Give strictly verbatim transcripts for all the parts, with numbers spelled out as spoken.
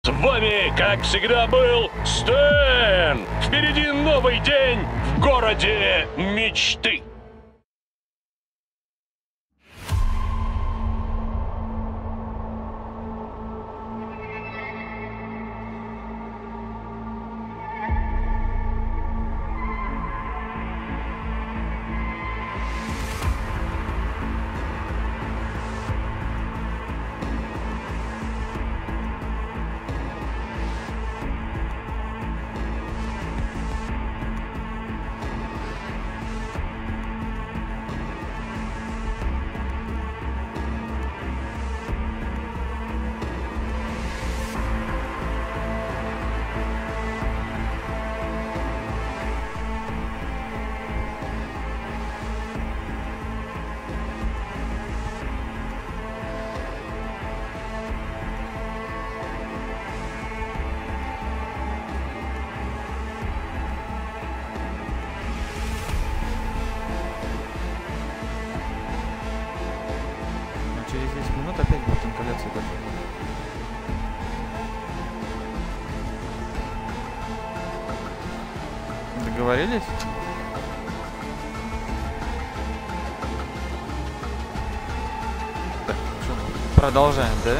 С вами, как всегда, был Стэн! Впереди новый день в городе мечты! Через десять минут опять будет ингаляция даже. Договорились? Так, что, продолжаем, да?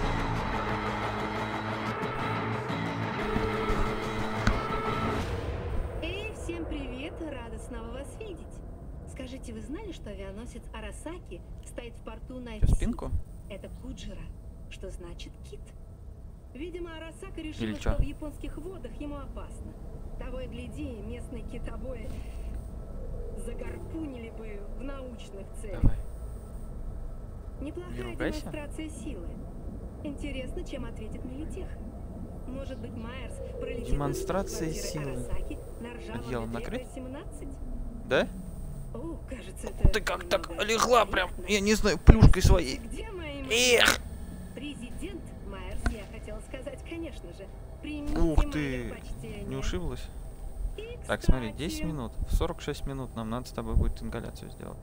Эй, всем привет, рада снова вас видеть. Скажите, вы знали, что авианосец Арасаки стоит в порту на Спинку? Это Куджира, что значит кит. Видимо, Арасака решил, Или что чё? в японских водах ему опасно. Того и гляди, местные китобои загарпунили бы в научных целях. Давай. Неплохая Не ругайся. демонстрация силы. Интересно, чем ответит Мелитех. Может быть, Майерс пролетит Демонстрация над квартирой силы. Арасаки на ржавом Одеялом Т накрыть? семнадцать? Да? О, кажется, это Ты как так немного легла прям, неприятно. я не знаю, плюшкой своей. Где мои Эх! Президент Майерс, я хотела сказать, конечно же. Примите Ух мои ты! почтения. Не ушиблась? И, Так, смотри, кстати, десять минут. В сорок шесть минут нам надо с тобой будет ингаляцию сделать.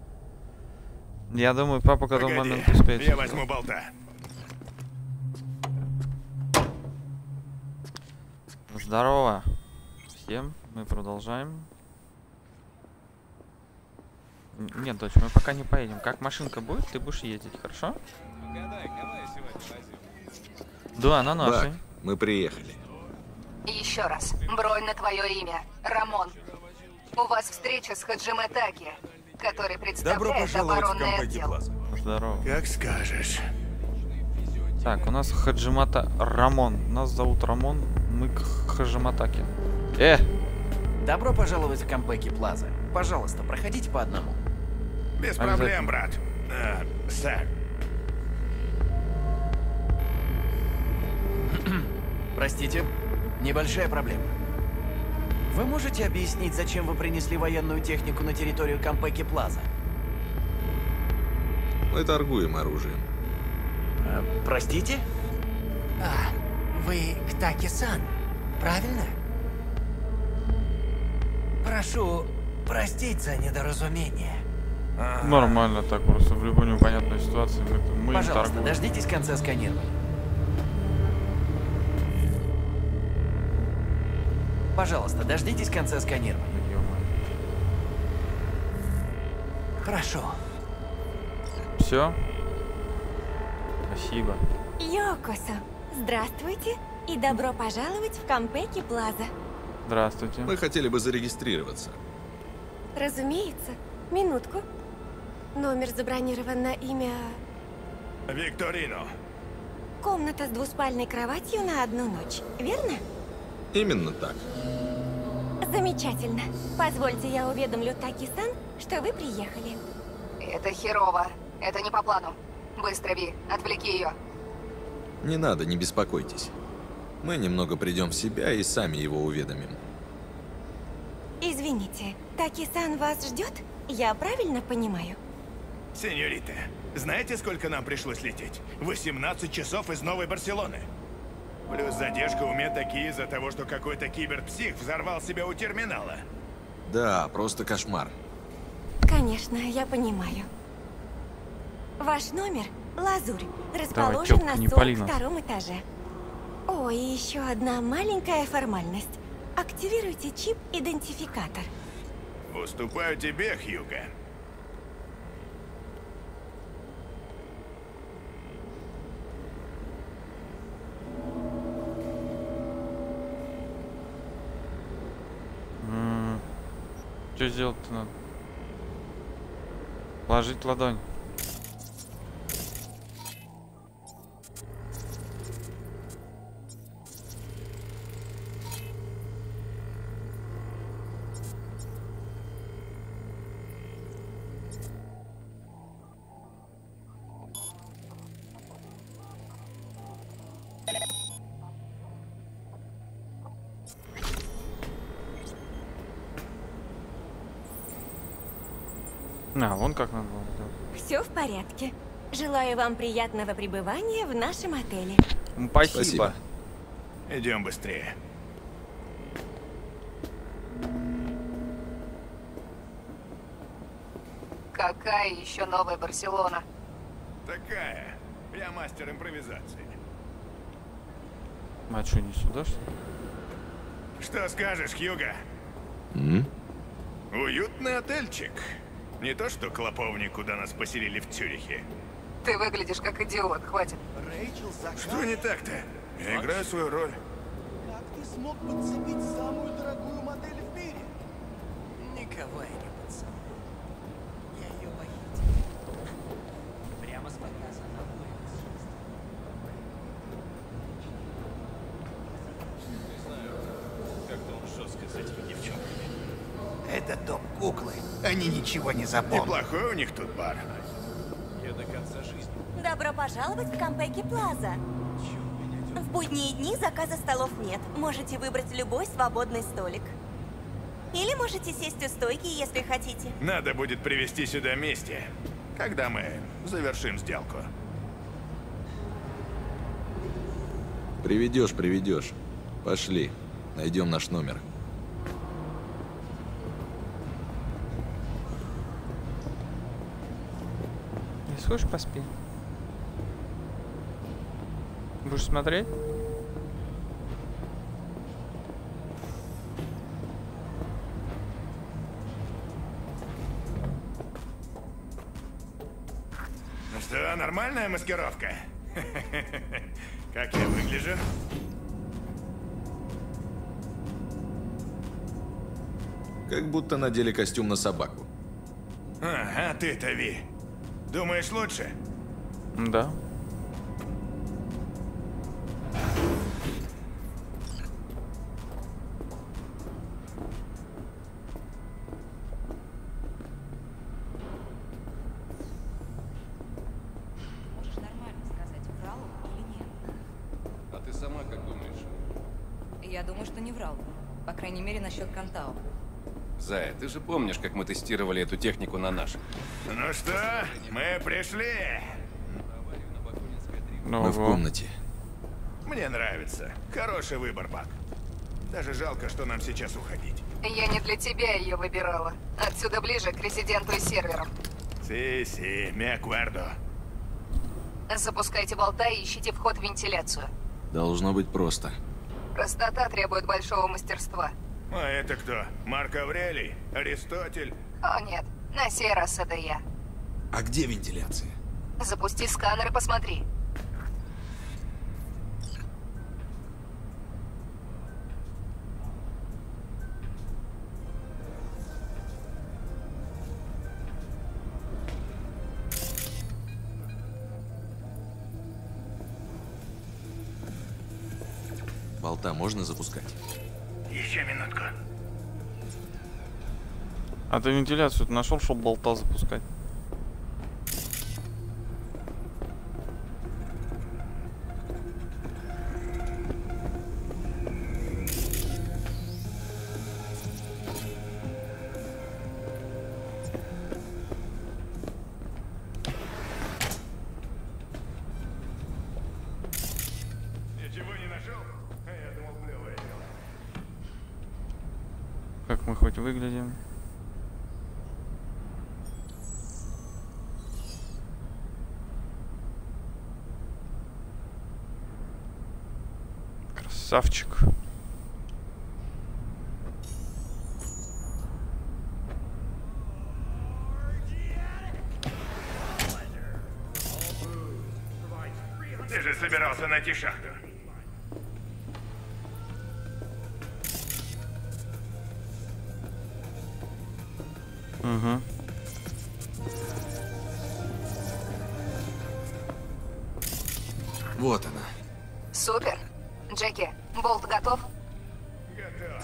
Я думаю, папа к этому Погоди, моменту успеет. я возьму болта. Здорово всем, мы продолжаем. Н- Нет, дочь, мы пока не поедем. Как машинка будет, ты будешь ездить, хорошо? Да, на нашей. Бак, мы приехали. Еще раз. Бронь на твое имя. Рамон. У вас встреча с Хаджиме Таки, который Добро представляет пожаловать в оборонный Кампеки отдел. Плаза. Здорово. Как скажешь. Так, у нас Хаджимата Рамон. Нас зовут Рамон, мы к Хаджиматаке. Э! Добро пожаловать в Кампеки Плаза. Пожалуйста, проходите по одному. Без Обязательно. проблем, брат. А, сэр. Простите, небольшая проблема. Вы можете объяснить, зачем вы принесли военную технику на территорию Кампеки Плаза? Мы торгуем оружием. А, простите? А, вы Ктаки-сан, правильно? Прошу простить за недоразумение. Нормально так, просто в любой непонятной ситуации мы, мы им Пожалуйста, торгуем. дождитесь конца сканирования. Пожалуйста, дождитесь конца сканирования. Хорошо. Все? Спасибо. Йокосо, здравствуйте и добро пожаловать в Кампеки Плаза. Здравствуйте. Мы хотели бы зарегистрироваться. Разумеется, минутку. Номер забронирован на имя... Викторино. Комната с двуспальной кроватью на одну ночь, верно? Именно так. Замечательно. Позвольте, я уведомлю Таки-сан, что вы приехали. Это херово. Это не по плану. Быстро, Ви, отвлеки ее. Не надо, не беспокойтесь. Мы немного придем в себя и сами его уведомим. Извините, Таки-сан вас ждет? Я правильно понимаю? Сеньорита, знаете, сколько нам пришлось лететь? восемнадцать часов из Новой Барселоны. Плюс задержка у меня такие из-за того, что какой-то киберпсих взорвал себя у терминала. Да, просто кошмар. Конечно, я понимаю. Ваш номер — Лазурь, Давай, расположен тётка, на не пали сорок нас. втором этаже. О, и еще одна маленькая формальность. Активируйте чип-идентификатор. Уступаю тебе, Хьюго. Что сделать-то надо? Положить ладонь. А, вон как надо было. Все в порядке. Желаю вам приятного пребывания в нашем отеле. Спасибо. Спасибо. Идем быстрее. Какая еще новая Барселона? Такая. Я мастер импровизации. А что, не сюда, что ли? Что скажешь, Хьюго? М? Уютный отельчик. Не то что клоповник, куда нас поселили в Цюрихе. Ты выглядишь как идиот, хватит. Что не так-то? Я играю свою роль. Как ты смог подцепить самую дорогую модель в мире? Никого я не подцепил. Я ее похитил. Прямо с показа на улице. Не знаю, как-то он жестко с этими девчонками. Это дом куклы. Они ничего не запомнят. Неплохой у них тут бар. Я до конца жизни. Добро пожаловать в Кампеки Плаза. В будние дни заказа столов нет. Можете выбрать любой свободный столик. Или можете сесть у стойки, если хотите. Надо будет привезти сюда Мисти, когда мы завершим сделку. Приведешь, приведешь. Пошли. Найдем наш номер. Не слышишь, поспи. Будешь смотреть? Ну что, нормальная маскировка? Как я выгляжу? Как будто надели костюм на собаку. А, а ты-то, Ви, думаешь лучше? Да. Можешь нормально сказать, врал он или нет. А ты сама как думаешь? Я думаю, что не врал. По крайней мере, насчет Кантао. Зая, ты же помнишь, как мы тестировали эту технику на наших? Ну что, мы пришли. Мы в комнате. Мне нравится. Хороший выбор, Бак. Даже жалко, что нам сейчас уходить. Я не для тебя ее выбирала. Отсюда ближе к резиденту и серверам. Си-си, ми аккордо. Запускайте болта и ищите вход в вентиляцию. Должно быть просто. Простота требует большого мастерства. А это кто? Марк Аврелий? Аристотель? О нет, на сей раз это я. А где вентиляция? Запусти сканер и посмотри. Болта можно запускать? Еще минутку. А ты вентиляцию нашел, чтобы болта запускать? Ничего не нашел? А я думал, плевое дело. Как мы хоть выглядим? Красавчик. Ты же собирался найти шахту. Угу. Вот она. Супер. Джеки, болт готов? Готов.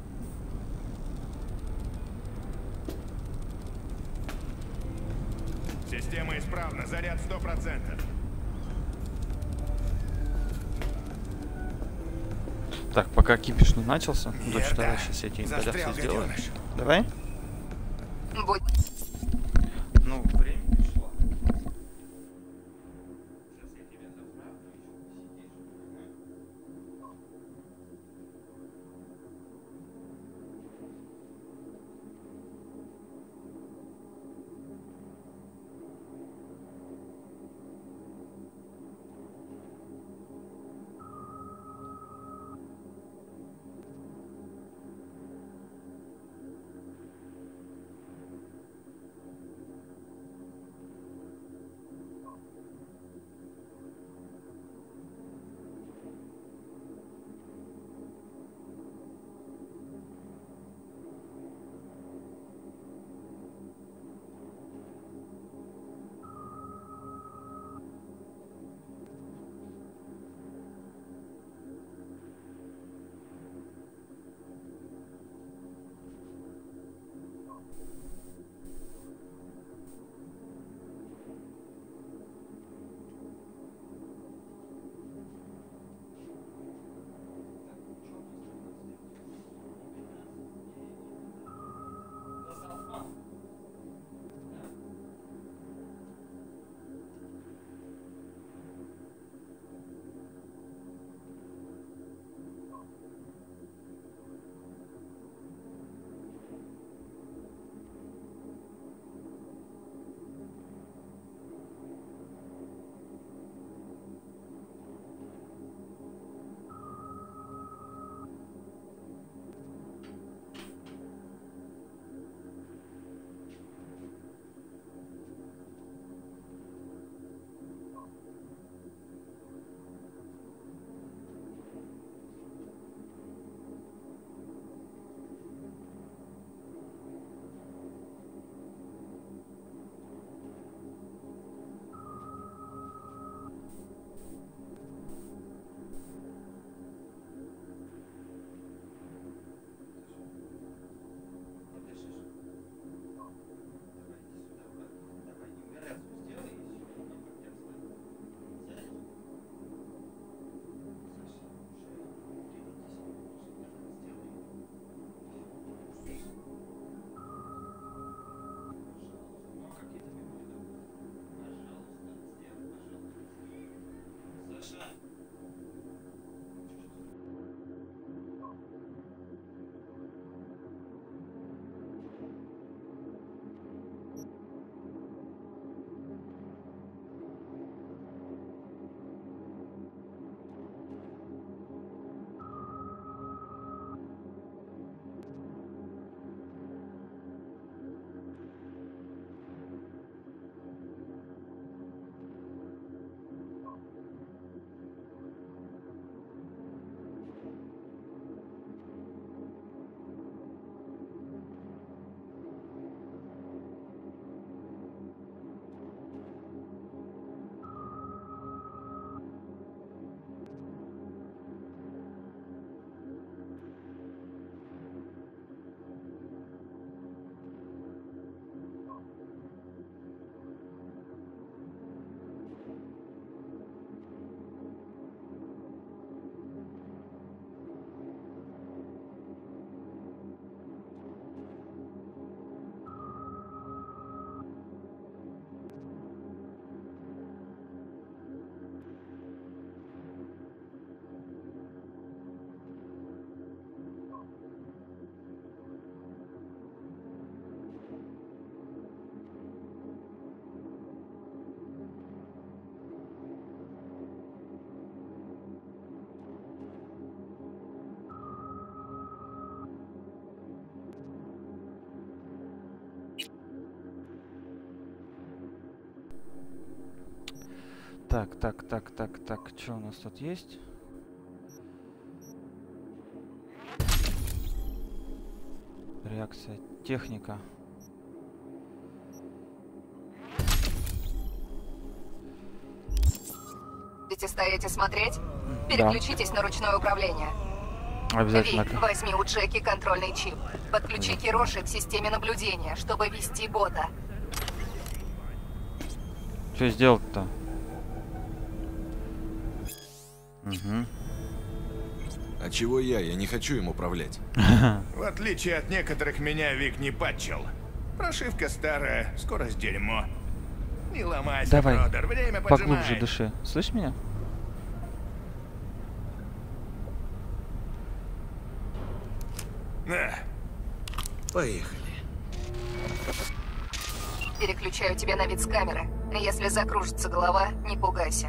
Система исправна, заряд сто процентов. Так, пока кипиш не начался, Верда, дочь, давай сейчас я тебе застрял интеграцию сделаю. гаденыш. Давай. Будь. Ну, время пришло. Так, так, так, так, так. Что у нас тут есть? Реакция. Техника. Будете стоять и смотреть? Переключитесь Да. на ручное управление. Обязательно. Ви, возьми у Джеки контрольный чип. Подключи Кироши к системе наблюдения, чтобы вести бота. Что сделать-то? Угу. А чего я? Я не хочу им управлять. В отличие от некоторых, меня Вик не патчил. Прошивка старая, скорость дерьмо. Не ломайся, Давай, Бродер, время поглубже поджимает. дыши. Слышь меня? На. Поехали. Переключаю тебя на вид с камеры. Если закружится голова, не пугайся.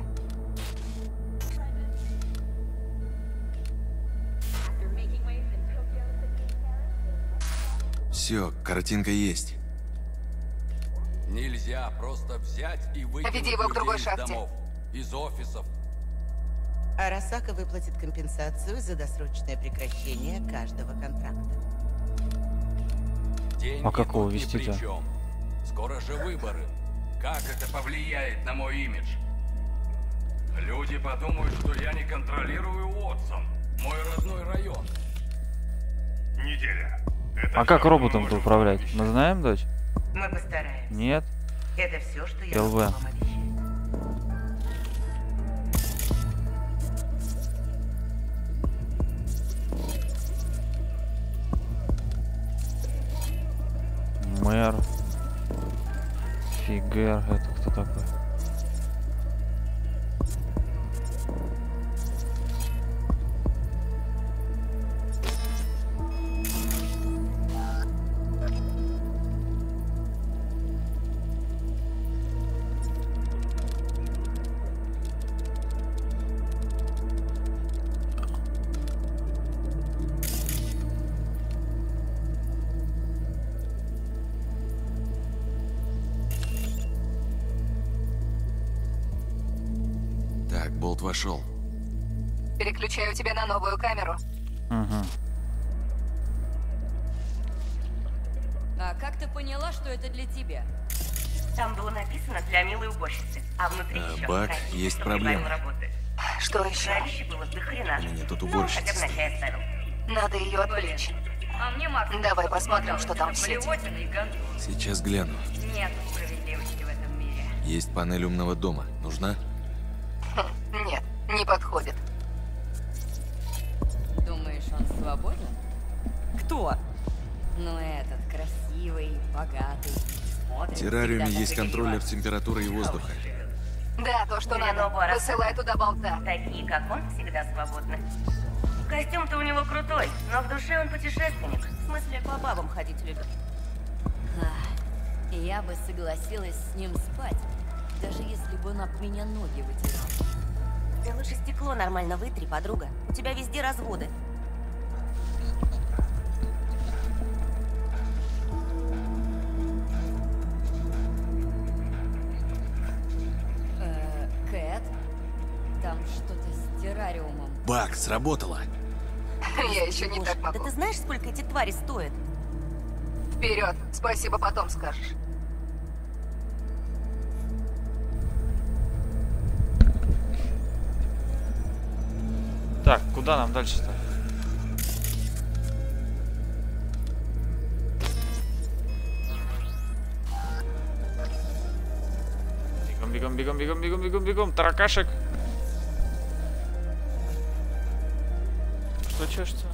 Все, картинка есть. Нельзя просто взять и выкинуть Веди его к другой людей из шахте. домов, из офисов. Арасака выплатит компенсацию за досрочное прекращение каждого контракта. Деньги А какого тут ни вести-то? при чем. Скоро же выборы. Как это повлияет на мой имидж? Люди подумают, что я не контролирую Уотсон, мой родной район. Неделя. Это А как всё, роботом-то что мы управлять? можем Мы знаем, дочь? Мы постараемся. Нет. Это все, что я могу ЛВ. вам обещать. Мэр. Фигер. Это кто такой? Так, болт вошел. Переключаю тебя на новую камеру. Угу. А как ты поняла, что это для тебя? Там было написано для милой уборщицы, а внутри А, еще Бак, хранилище, есть чтобы проблема. прибавил работы. Что еще? Хранилище было до хрена. У меня тут Ну, уборщица хотя бы на чай стоит. оставил. Надо ее отвлечь. А мне Макс... Давай посмотрим, что там в сети. Блевотина и гандон. Сейчас гляну. Нет справедливости в этом мире. Есть панель умного дома. Нужна? Хм, нет, не подходит. Думаешь, он свободен? Кто? Ну, этот красивый, богатый. В террариуме есть контроллер температуры и воздуха. Да, то, что надо. Высылай туда болта. Такие, как он, всегда свободны. Костюм-то у него крутой, но в душе он путешественник. В смысле, по бабам ходить любит. Ах, я бы согласилась с ним спать, даже если бы он об меня ноги вытирал. Ты лучше стекло нормально вытри, подруга. У тебя везде разводы. Э, Кэт, там что-то с террариумом. Бак, сработало. Я еще не так Да могу. ты знаешь, сколько эти твари стоят? Вперед. Спасибо, потом скажешь. Так, куда нам дальше-то? Бегом, бегом, бегом, бегом, бегом, бегом, бегом, таракашек. Что чешется?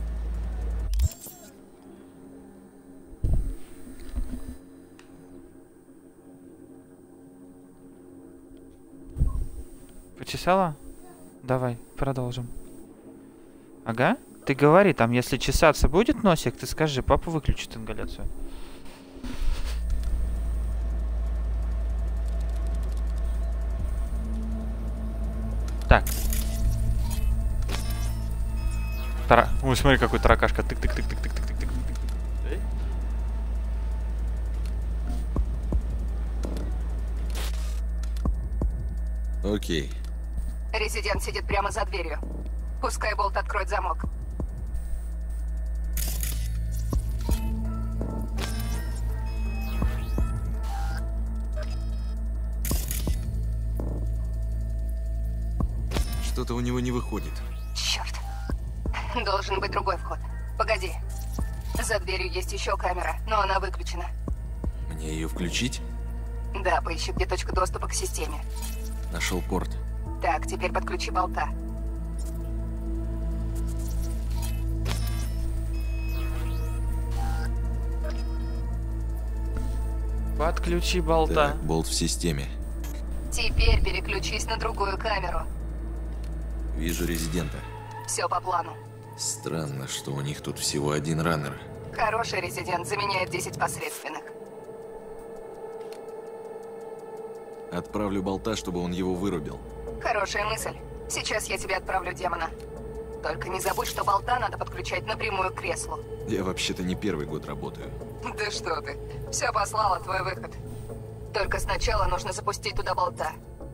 Почесала? Давай, продолжим. Ага. Ты говори, там, если чесаться будет носик, ты скажи, папа выключит ингаляцию. Так. Тара... Ой, смотри, какой таракашка. Тык-тык-тык-тык-тык-тык-тык-тык. Эй. Окей. Резидент сидит прямо за дверью. Пускай болт откроет замок. Что-то у него не выходит. Черт. Должен быть другой вход. Погоди. За дверью есть еще камера, но она выключена. Мне ее включить? Да, поищи, где точка доступа к системе. Нашел порт. Так, теперь подключи болта. Подключи болта. Так, болт в системе. Теперь переключись на другую камеру. Вижу резидента. Все по плану. Странно, что у них тут всего один раннер. Хороший резидент заменяет десять посредственных. Отправлю болта, чтобы он его вырубил. Хорошая мысль. Сейчас я тебе отправлю демона. Только не забудь, что болта надо подключать напрямую к креслу. Я вообще-то не первый год работаю. Да что ты. Все послала, твой выход. Только сначала нужно запустить туда болта.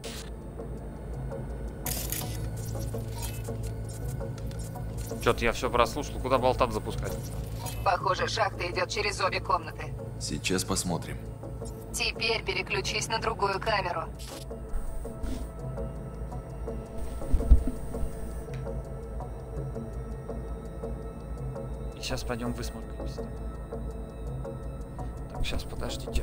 Чё-то я все прослушал. Куда болтам запускать? Похоже, шахта идет через обе комнаты. Сейчас посмотрим. Теперь переключись на другую камеру. И сейчас пойдем высморкаемся. Так, сейчас подождите.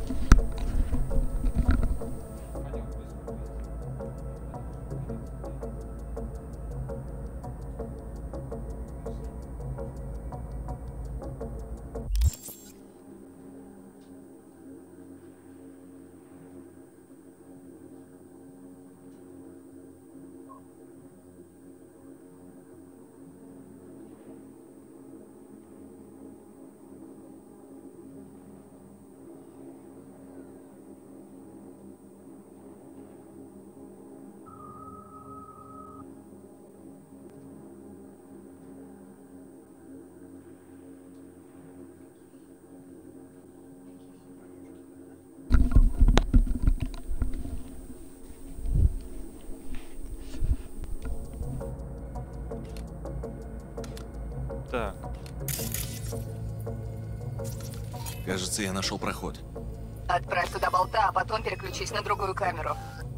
Так. Кажется, я нашел проход. Отправь туда болта, а потом переключись на другую камеру.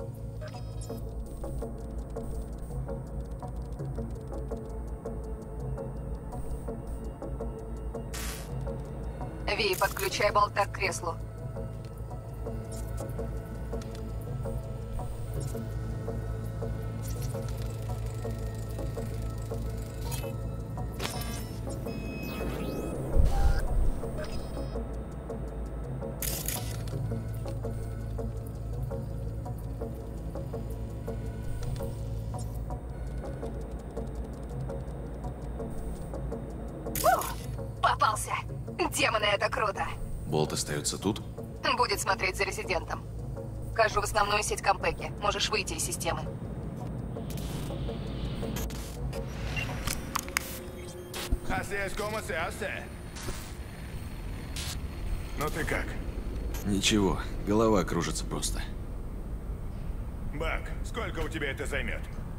Ви, подключай болта к креслу. Попался! Демоны, это круто! Болт остается тут? Будет смотреть за резидентом. Вхожу в основную сеть Кампеки. Можешь выйти из системы. Ну ты как? Ничего, голова кружится просто. Бак, сколько у тебя это займет?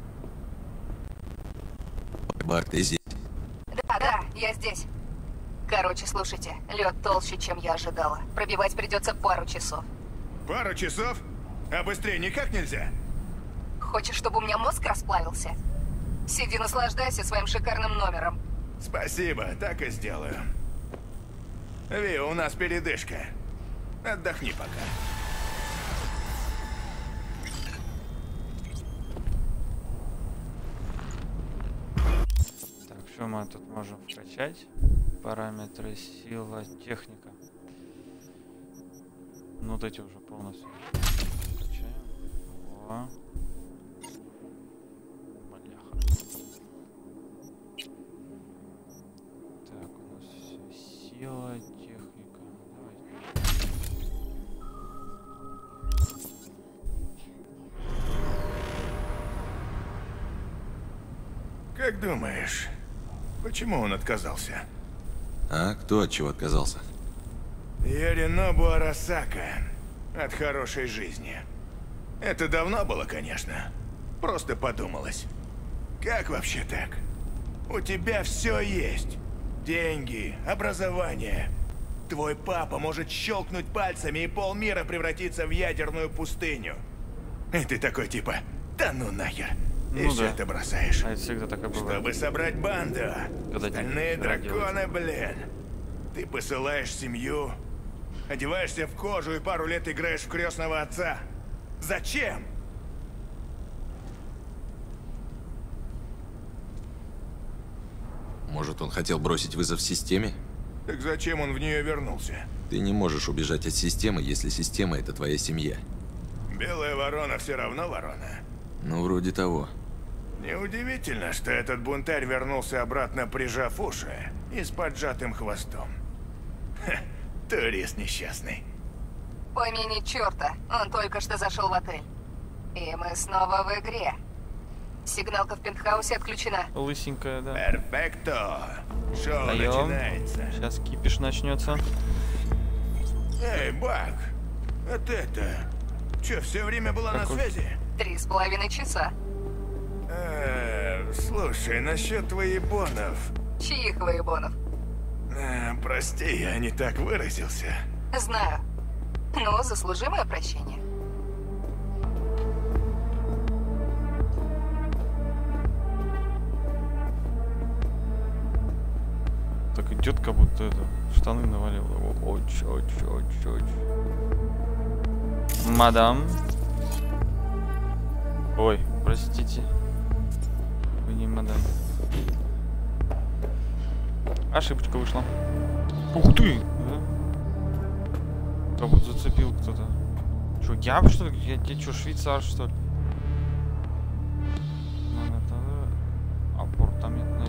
Бак, ты здесь? Да, да, я здесь. Короче, слушайте, лед толще, чем я ожидала. Пробивать придется пару часов. Пару часов? А быстрее никак нельзя? Хочешь, чтобы у меня мозг расплавился? Сиди, наслаждайся своим шикарным номером. Спасибо, так и сделаю. Ви, у нас передышка. Отдохни пока. Так, что мы тут можем вкачать? Параметры, сила, техника. Ну, вот эти уже полностью вкачаем. Во. Бляха. Так, у нас все сила, техника. Давайте. Как думаешь, почему он отказался? А кто от чего отказался? Яринобу Арасака. От хорошей жизни. Это давно было, конечно. Просто подумалось. Как вообще так? У тебя все есть. Деньги, образование. Твой папа может щелкнуть пальцами, и полмира превратится в ядерную пустыню. И ты такой типа, да ну нахер. И Ну все да. это бросаешь. А это всегда так и бывает. Чтобы собрать банду. Когда Стальные деньги драконы, блин. Ты посылаешь семью, одеваешься в кожу и пару лет играешь в крестного отца. Зачем? Может, он хотел бросить вызов системе? Так зачем он в нее вернулся? Ты не можешь убежать от системы, если система — это твоя семья. Белая ворона все равно ворона. Ну, вроде того. Неудивительно, что этот бунтарь вернулся обратно, прижав уши и с поджатым хвостом. Ха, турист несчастный. Помяни черта, он только что зашел в отель. И мы снова в игре. Сигналка в пентхаусе отключена. Лысенькая, да. Перфекто. Шоу Даем. начинается. Сейчас кипиш начнется. Эй, Бак, а ты-то че, все время была на Какой? связи? Три с половиной часа. Э, слушай, насчет воебонов. Чьих воебонов? Э, прости, я не так выразился. Знаю. Ну, заслужи мое прощение. Так идет, как будто это штаны навалил. Оч, оч, оч, оч. Мадам. Ой, простите. Вы не мадам. Ошибочка вышла. Ух ты! Да? Как будто зацепил кто-то. Чё, я что ли? Я, я чё, швейцар что ли? Ну, это... Апартаментная.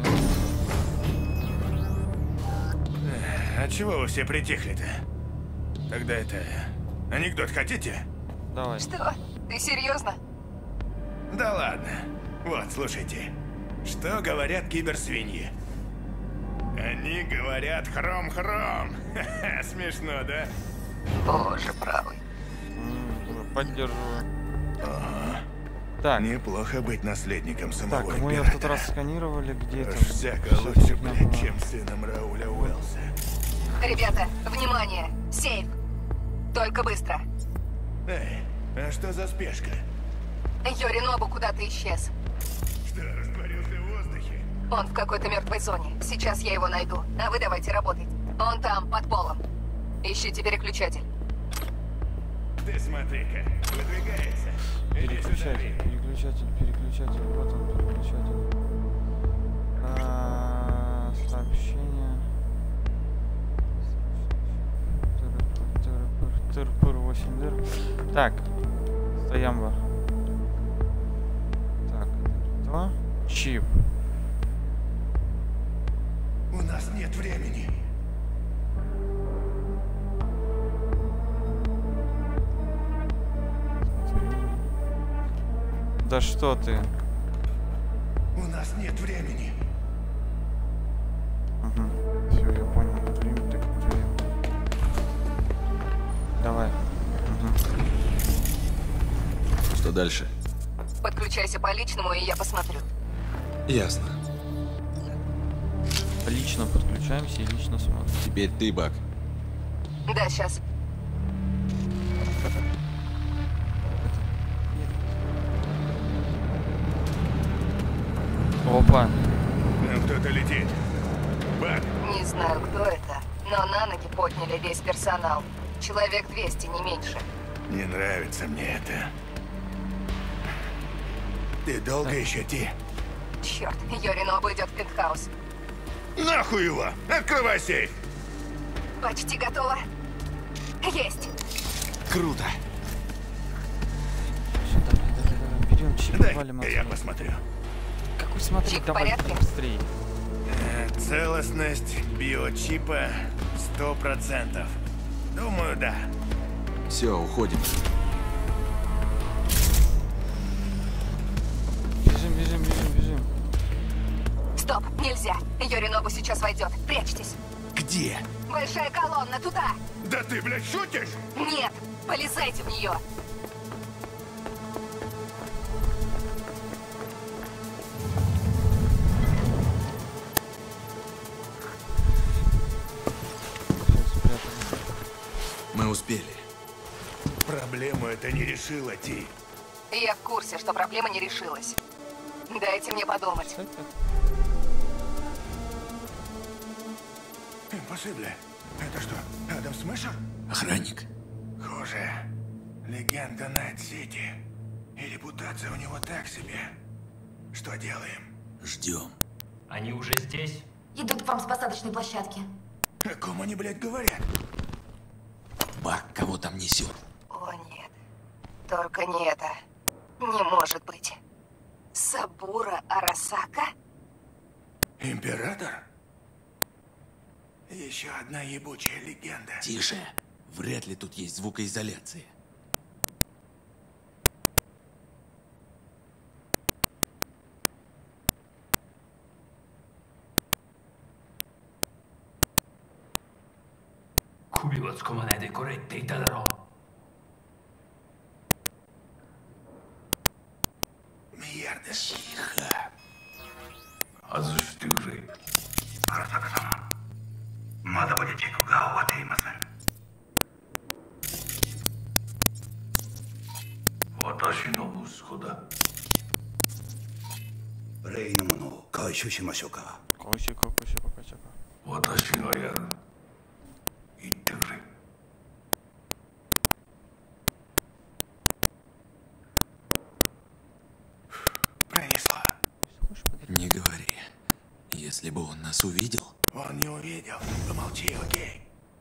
А чего вы все притихли-то? Тогда это... Анекдот хотите? Давай. Что? Ты серьезно? Да ладно. Вот, слушайте. Что говорят киберсвиньи? Они говорят хром-хром. Ха-ха, смешно, да? Боже правый. М, Поддерживаю. Ага. Так. Неплохо быть наследником самого Так, мы ее в императора. тот раз сканировали где-то. Уж всяко лучше, блядь, чем сыном Рауля Уэллса. Ребята, внимание! Сейф! Только быстро. Эй, а что за спешка? Йоринобу куда-то исчез. Что, растворился в воздухе? Он в какой-то мертвой зоне. Сейчас я его найду. А вы давайте работать. Он там, под полом. Ищите переключатель. Ты смотри-ка, выдвигается. Иди сюда, Переключатель, Вик. переключатель, переключатель. Вот он, переключатель. А, сообщение. Тыр-пыр, восемь дыр. Так, стоямба. Так, два. Чип. У нас нет времени. Да что ты? У нас нет времени. Угу. Все, я понял. Время так время. Давай. Угу. Что дальше? Подключайся по личному, и я посмотрю. Ясно. Лично подключаемся и лично смотрим. Теперь ты, Бак. Да, сейчас. Опа. Там кто-то летит. Бак, Не знаю, кто это, но на ноги подняли весь персонал. Человек двести, не меньше. не нравится мне это. Ты долго еще идти? Черт, Йоринобу идет в пентхаус. Нахуй его! Открывай сейф! Почти готово. Есть. Круто. Всё, давай, давай, давай. Берем чип, Дай, валим я отсюда. посмотрю. Какой смотри, Чип в давай порядке? быстрее. Э, Целостность биочипа сто процентов. Думаю, да. Все, уходим. Бежим, бежим, бежим, бежим. Стоп, нельзя. Йоринобу сейчас войдет. Прячьтесь. Где? Большая колонна, туда. Да ты, блядь, шутишь? Нет, полезайте в нее. Мы успели. Проблему это не решило, Ти. Я в курсе, что проблема не решилась. Дайте мне подумать. Импосибле. Это что, Адам Смешер? Охранник. Хуже. Легенда Найт-Сити. И репутация у него так себе. Что делаем? Ждем. Они уже здесь? Идут к вам с посадочной площадки. О ком они, блядь, говорят? Бак, кого там несет? О, нет. Только не это. Не может быть. Сабура Арасака? Император? Еще одна ебучая легенда. Тише. Вряд ли тут есть звукоизоляция. Мьерда. Тихо. Арасака-сама. Мада будет чеку гао ватеймасен. 私の息子だ。 例のものを回収しましょうか。 回収か回収か回収か。 私がやる。言ってくれ。 Пронесла. Не говори. Если бы он нас увидел... Он не увидел. Помолчи, окей?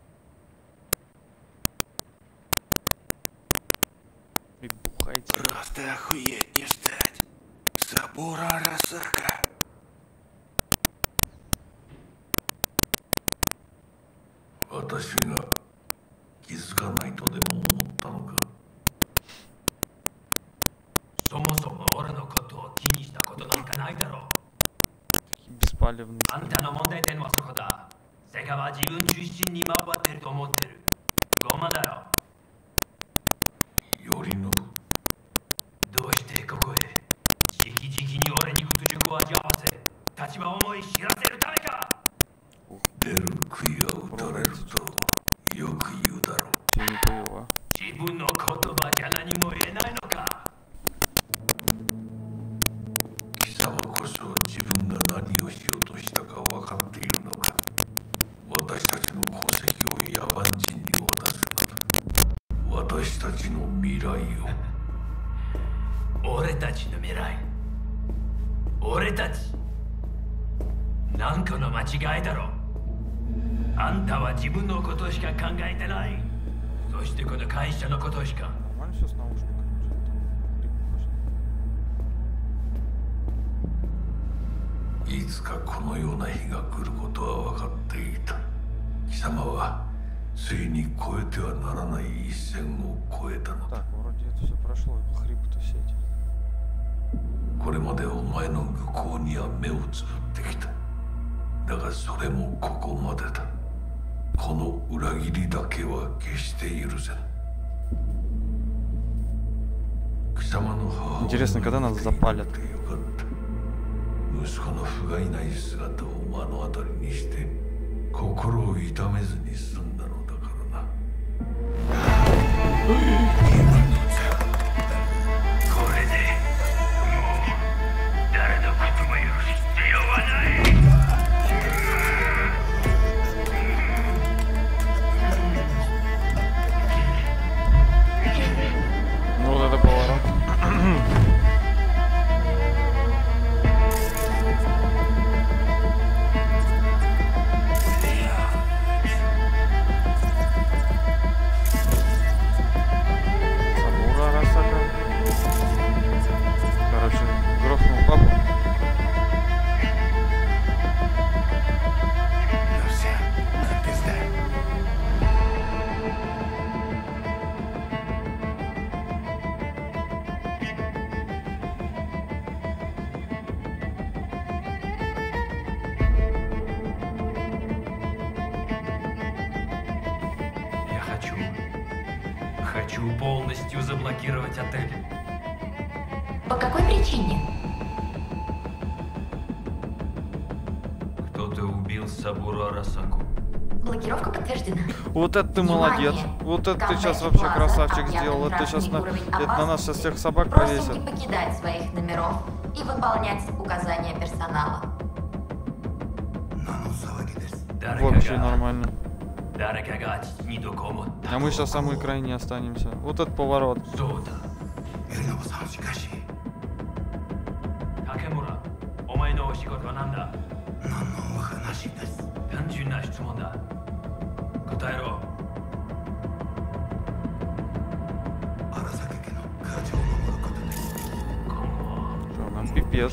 Просто охуеть не стать. Сабура Арасака. Беспалевный. あんたの問題点はそこだ。セガは自分中心に回ってると思ってる。ゴマだろ。 よりのどうしてここへ直々に俺に屈辱を味わわせ立場思い知らせるためか。 出る杭が打たれるとよく言うだろう。 自分の言葉じゃ何も言えないのか。 貴様こそ自分が何をしようとしたか分かっているのか。私たちの功績を野蛮人に渡すのだ。私たちの未来を。 俺たちの未来。俺たち。なんかの間違いだろ。あんたは自分のことしか考えてない。そしてこの会社のことしか。 いつかこのような日が来ることは分かっていた。貴様はついに越えてはならない一線を越えたのだ。これまでお前の愚行には目をつぶってきた。だがそれもここまでだ。この裏切りだけは決して許せん。貴様の母親 Интересно, когда нас запалят? 息子の不甲斐ない姿を目の当たりにして心を痛めずに済んだのだからな。 これでもう誰のことも許す必要はない。 Ну вот это поворот. Хочу полностью заблокировать отель. По какой причине? Кто-то убил Сабуру Арасаку. Блокировка подтверждена. Вот это ты молодец. Вот это ты сейчас вообще красавчик сделал. Это сейчас на, это на нас сейчас всех собак повесят. Просим не покидать своих номеров и выполнять указания персонала. Вообще нормально. А мы сейчас самые крайние останемся. Вот этот поворот. Что, нам пипец.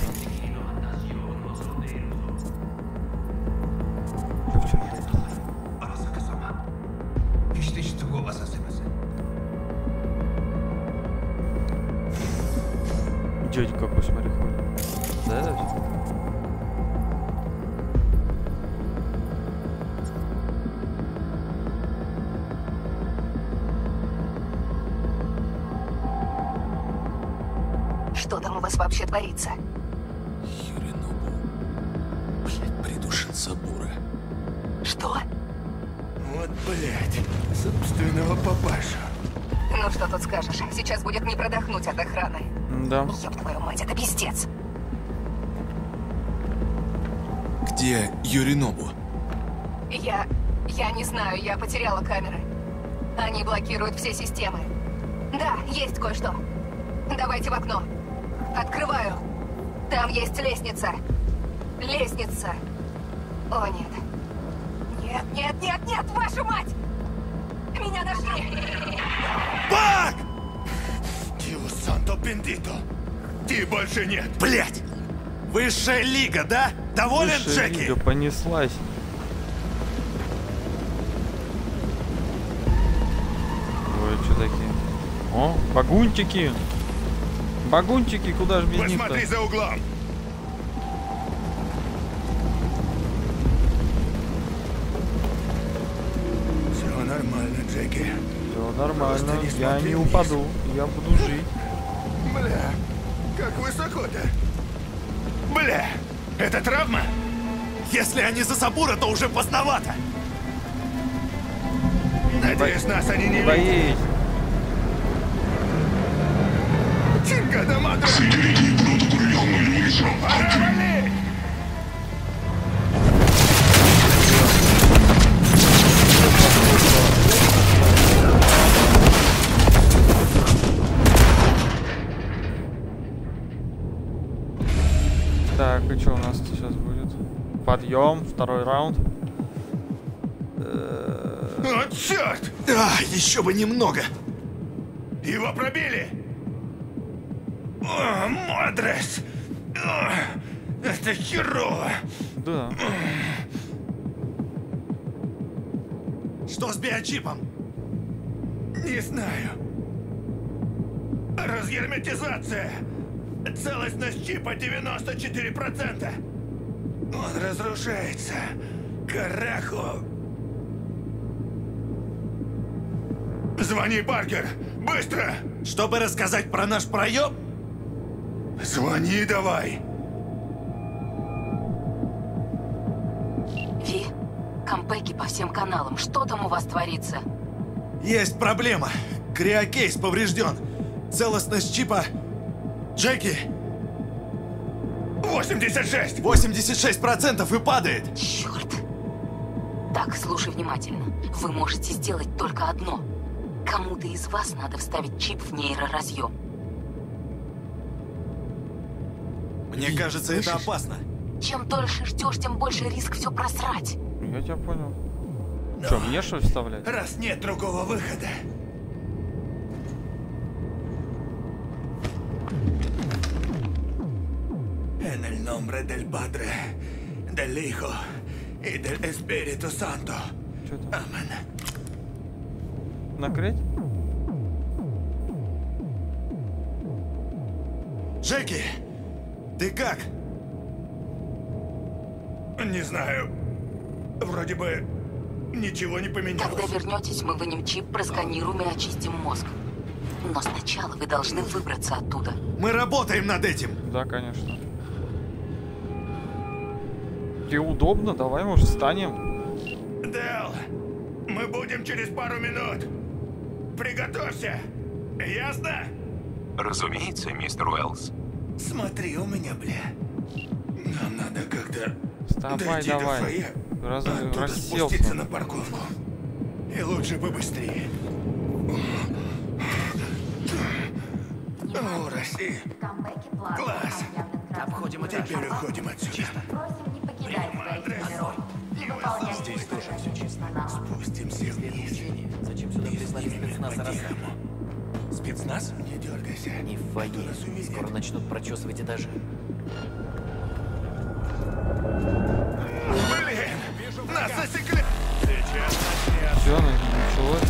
Дядя какой, смотри, ходит. Да? Что там у вас вообще творится? Юринобу, блядь, придушил Сабура. Что? Вот, блядь, собственного папашу. Ну что тут скажешь? Сейчас будет не продохнуть от охраны. Да. Ёб твою мать, это пиздец. Где Юринобу? Я... я не знаю, я потеряла камеры. Они блокируют все системы. Да, есть кое-что. Давайте в окно. Открываю. Там есть лестница. Лестница. О, нет. Нет, нет, нет, нет, вашу мать! Меня нашли! Бак! Дио Санто Бендито! Ты больше нет! Блять! Высшая лига, да? Доволен, Высшая Джеки? лига понеслась. Ой, что такие? О, багунчики! Багунчики, куда ж без них-то? Посмотри за углом! Все нормально, Джеки. Все нормально, я не упаду, я буду жить. Бля, как высоко-то? Бля, это травма? Если они за Сабура, то уже поздновато. Надеюсь, нас они не боись. видят. Чингада Мадра! Пора валить! Так, и что у нас сейчас будет? Подъем, второй раунд. О, черт! А, еще бы немного. Его пробили! О, Мадрес! О, это херово! Да. Что с биочипом? Не знаю. Разгерметизация! Целостность чипа девяносто четыре процента. Он разрушается. Караху. Звони, Паркер! Быстро! Чтобы рассказать про наш проем? Звони давай! Ви, кампеки по всем каналам. Что там у вас творится? Есть проблема. Криокейс поврежден. Целостность чипа... Джеки! восемьдесят шесть! восемьдесят шесть процентов и падает! Черт! Так, слушай внимательно. Вы можете сделать только одно. Кому-то из вас надо вставить чип в нейроразъем. Мне кажется, это опасно. Чем дольше ждешь, тем больше риск все просрать. Я тебя понял. Что, мне что ли вставлять? Раз нет другого выхода. En el nombre del Padre, del Hijo y del Espíritu Santo. Амén. Накрыть? Джеки, ты как? Не знаю. Вроде бы ничего не поменялось. Когда вернетесь, мы вынем чип, просканируем и очистим мозг. Но сначала вы должны выбраться оттуда. Мы работаем над этим. Да, конечно. Тебе удобно? Давай, может, встанем? Дэл, мы будем через пару минут. Приготовься. Ясно? Разумеется, мистер Уэллс. Смотри у меня, бля. Нам надо как-то Вставай, дойти давай. до фойе, Раз... а оттуда расселся. спуститься на парковку. И лучше побыстрее. О, Россия. Класс. Обходим этаж. Теперь уходим отсюда. Просим не покидать своих номеров и выполнять Здесь тоже все чисто. Спустимся вниз. Зачем сюда прислали спецназ Арасаки? Спецназ? Не дергайся. Не в фойе. Скоро начнут прочесывать этажи. Блин! Нас засекли! Сейчас начнется. Все, началось.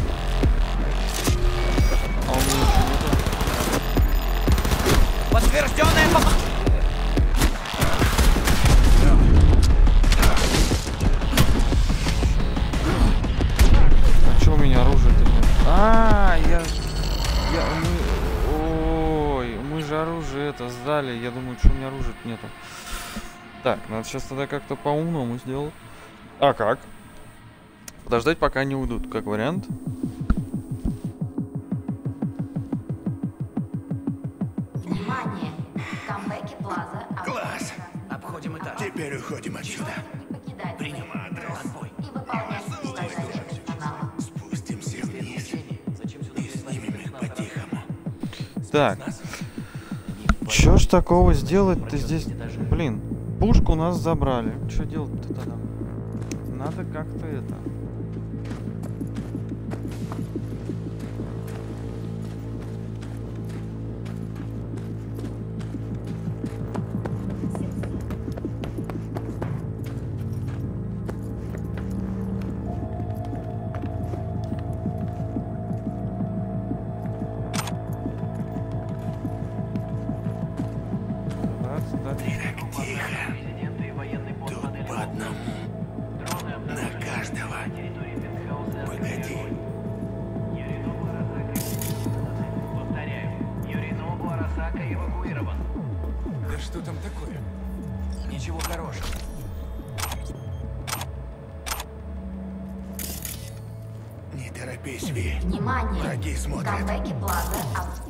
А у меня еще нету. Подтвержденное попадание! А что у меня оружия-то нет? А, я... я... Мы... Ой, мы же оружие это сдали. Я думаю, что у меня оружия нету. Так, надо сейчас тогда как-то по-умному сделать. А как? Подождать, пока они уйдут, как вариант. Внимание! Камбэки Плаза. Класс! Обходим этаж. Теперь уходим отсюда. Не покидать Принял. своих Отбой. и выполнять указания персонала. Спустимся вниз и снимем их по-тихому. Так. Чё ж такого сделать-то здесь? Блин, пушку у нас забрали. Что делать-то тогда? Надо как-то это... Так, тихо. Тут по одному. На каждого. Погоди. Повторяю, Юринобу Арасака эвакуирован. Да что там такое? Ничего хорошего. Не торопись, Ви. Внимание! Враги смотрят. Камбэки Плаза. об-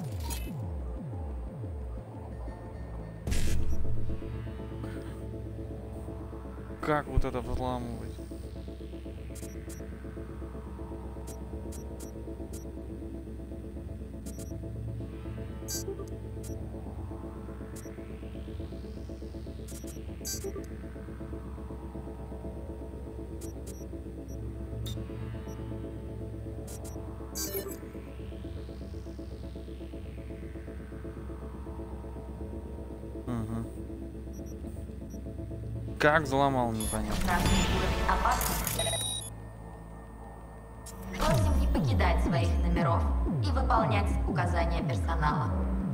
Как вот это взламывать? Угу. Как взломал, непонятно. Красный уровень опасности. Просим не покидать своих номеров и выполнять указания персонала.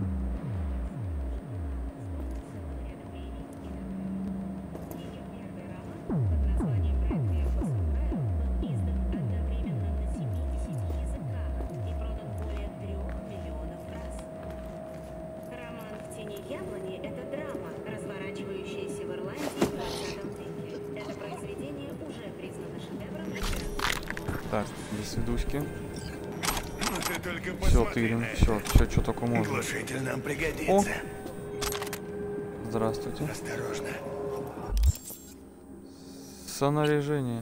Роман «В тени яблони» — это драма, разворачивающаяся в Ирландии в двадцатом веке. Это произведение уже признано шедевром литературы. Так, до свидуськи. Ну ты только Все, посмотри тырим. на Все, это. все, что только можно. Глушитель нам пригодится. Здравствуйте. Осторожно. Снаряжение.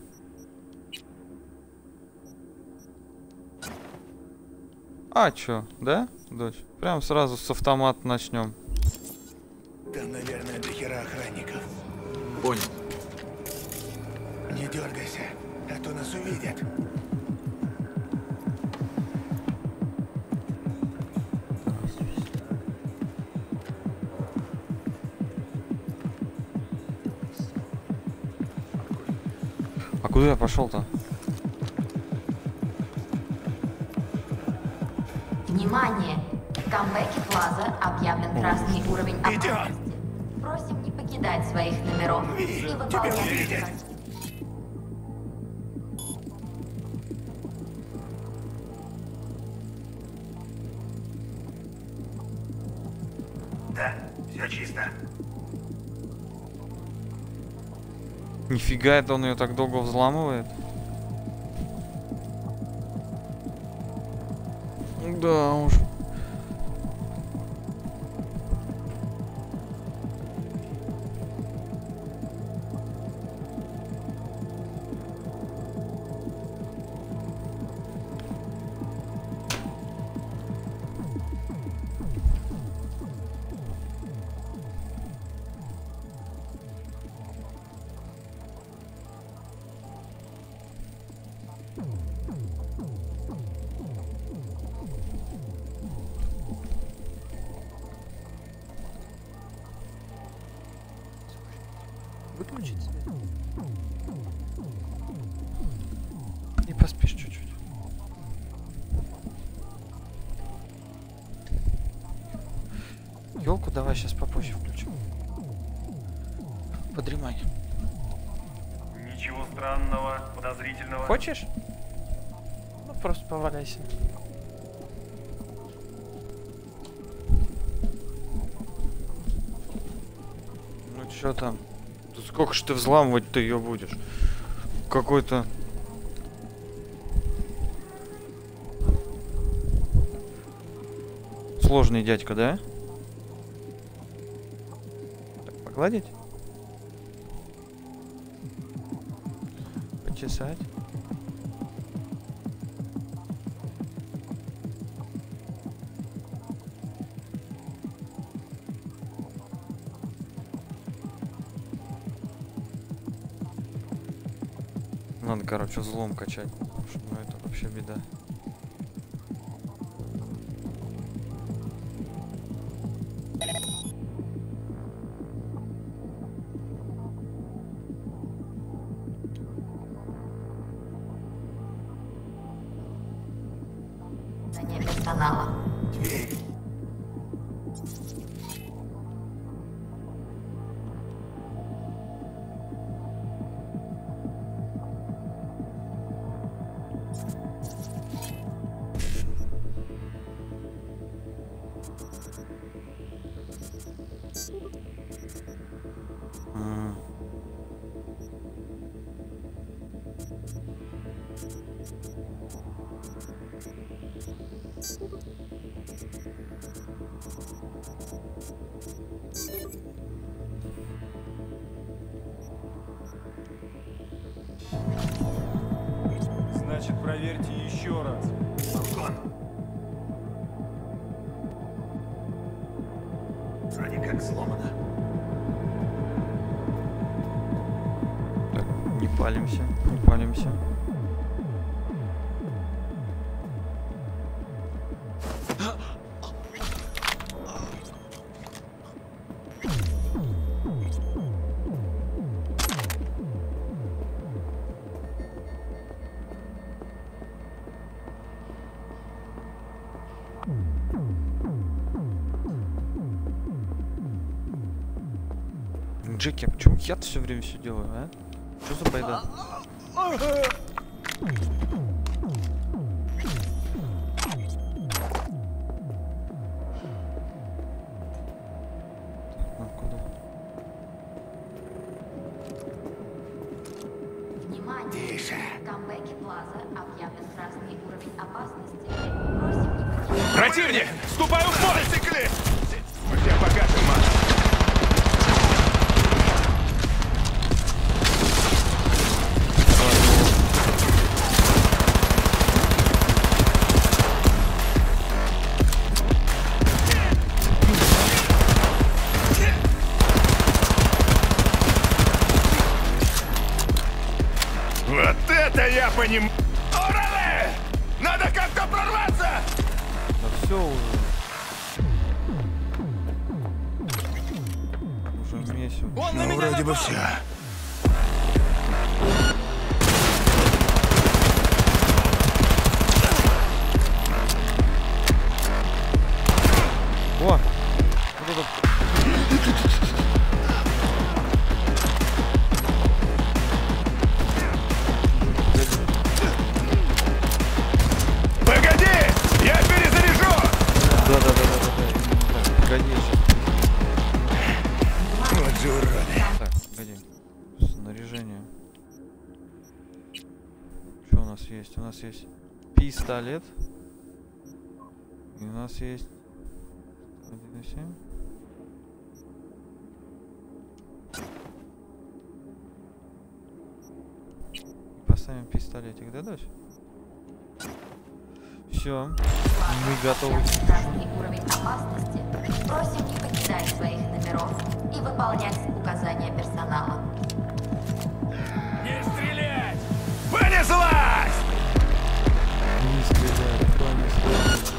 А, чё, да, дочь? Прям сразу с автомата начнем. Там, наверное, до хера охранников. Понял. Не дергайся, а то нас увидят. А куда я пошел-то? Внимание! Камбэки Плаза объявлен красный уровень опасности. Идем! Просим не покидать своих номеров и Тебя выполнять увидят. указания. Да, все чисто. Нифига, это он ее так долго взламывает. Да уж. Выключить свет. И поспишь чуть-чуть. Елку давай сейчас попозже включим. Подремай. Ничего странного, подозрительного. Хочешь? Ну просто поваляйся. Ну чё там? Да сколько ж ты взламывать-то ее будешь? Какой-то... Сложный дядька, да? Так, погладить? Почесать? Надо, короче, взлом качать, потому что, ну, это вообще беда. Задание персонала. М. Значит, проверьте еще раз. Балкон. Вроде как сломано. Так, не палимся, не палимся. Джеки, а почему я все время все делаю, а? Что за байда? А, куда? Внимание! Тише. В Камбэке Плаза объявлен красный уровень опасности. Просим не покидать. Противник! Вступаю в бой! Засекли! Я покажем, мат. Вот это я понимаю! Орale! Надо как-то прорваться! Да все уже. Уже месяц. Он на меня вроде бы все. О! Вот это... Погоди! Я перезаряжу! Да-да-да-да-да. Погоди, сейчас. Вот же уроды. Так, погоди. нас есть? У нас есть пистолет. И у нас есть один и семь. Поставим пистолетик, да, дочь? Все, мы готовы. Красный уровень опасности. Просим не покидать своих номеров и выполнять указания персонала. Не стрелять! Понеслась! Не стрелять, понеслась.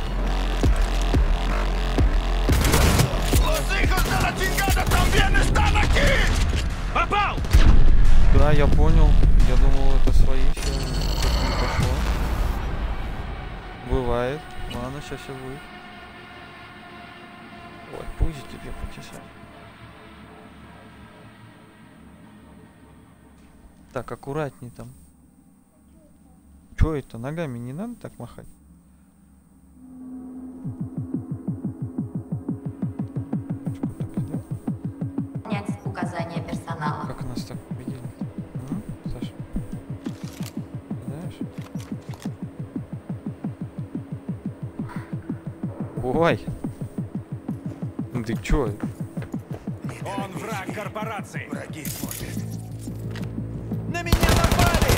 Los hijos de la chingada también están aquí! Попал! Да, я понял. Я думал, это свои все. Что-то не пошло. Бывает. Ладно, сейчас все будет. Ой, пусть тебе почесать. Так, аккуратней там. Чё это? Ногами не надо так махать? Выполнять указания персонала. Как нас так победили? М? Саша? Знаешь? Ой! Ну ты чё? Он враг корпорации! Враги смотрят. На меня напали!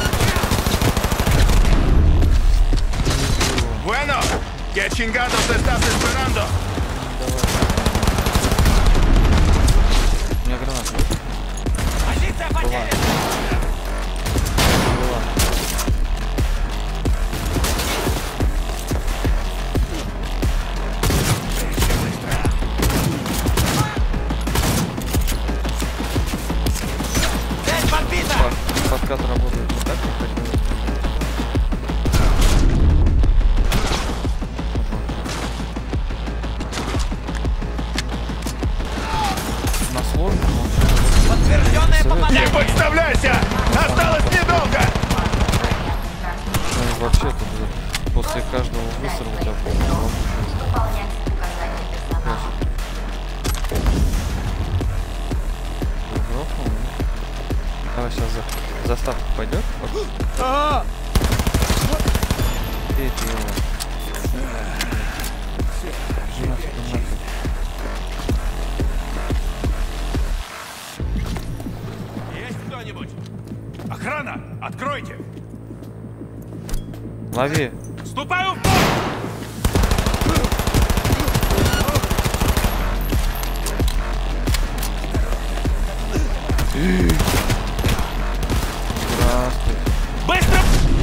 Bueno, ¿qué chingados estás esperando? У меня граната. Позиция потеряна! Подкат работает не так, как хотелось. На сложном Подтвержденное попадание! Не подставляйся! Осталось недолго! Ну, вообще тут после каждого выстрела у тебя Выполнять указания персонала. Давай сейчас за заставку пойдет. Эти его. Нафиг, нафиг. Есть кто-нибудь? Охрана! Откройте! Лови. Вступаю в бой! Здравствуй. Быстро!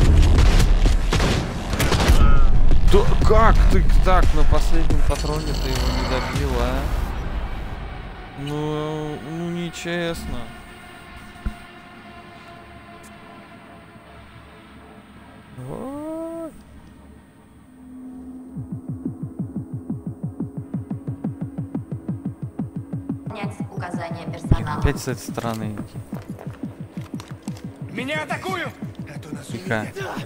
Да как ты так на последнем патроне ты его не добил, а? Ну, ну нечестно. Вот. Выполнять указания персонала. Опять с этой стороны идти. Меня атакуют! Тихо.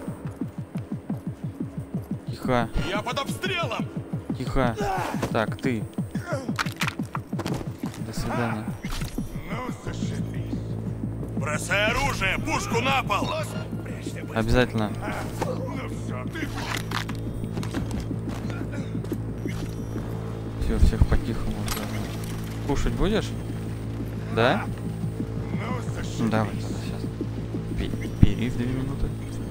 Тихо. Я под обстрелом! Тихо. Так, ты. До свидания. Ну, зашибись. Бросай оружие! Пушку на пол! Обязательно. Ну все, ты... Все, всех по-тихому. Кушать будешь? Да? Ну, давай тогда сейчас. Бери в две минуты.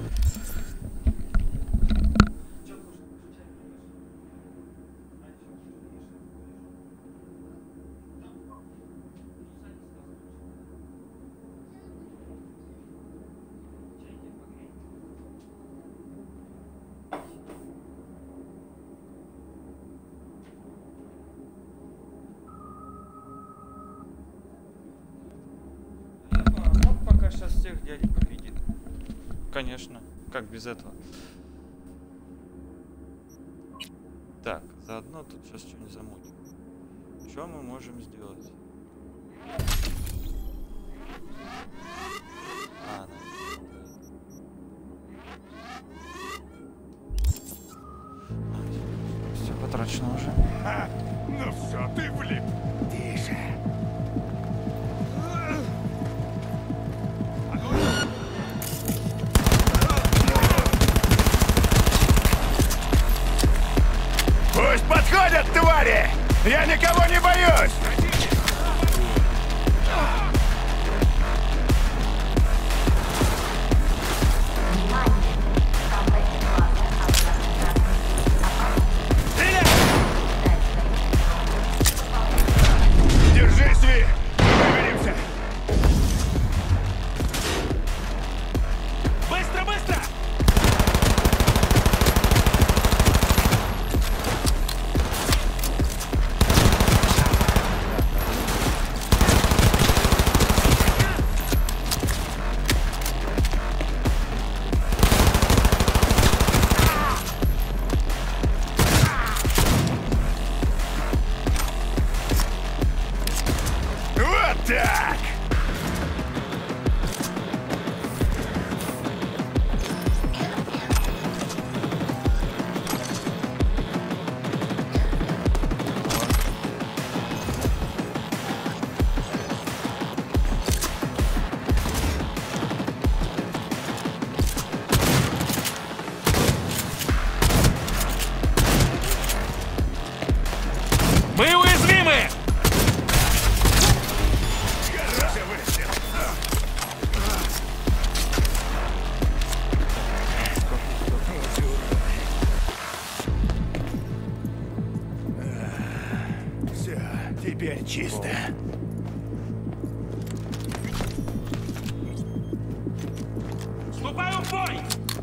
Пока сейчас всех дядя победит. Конечно, как без этого. Так, заодно тут сейчас что-нибудь замутим. Что мы можем сделать? А, да. Все потрачено уже. А, ну все, ты влип. Тише. твари! Я никого не боюсь! Держись, Ви! Выберемся! Быстро, быстро! Вот так! Мы уязвимы! Хороший выстрел! Все, теперь чисто. Вступаю в бой!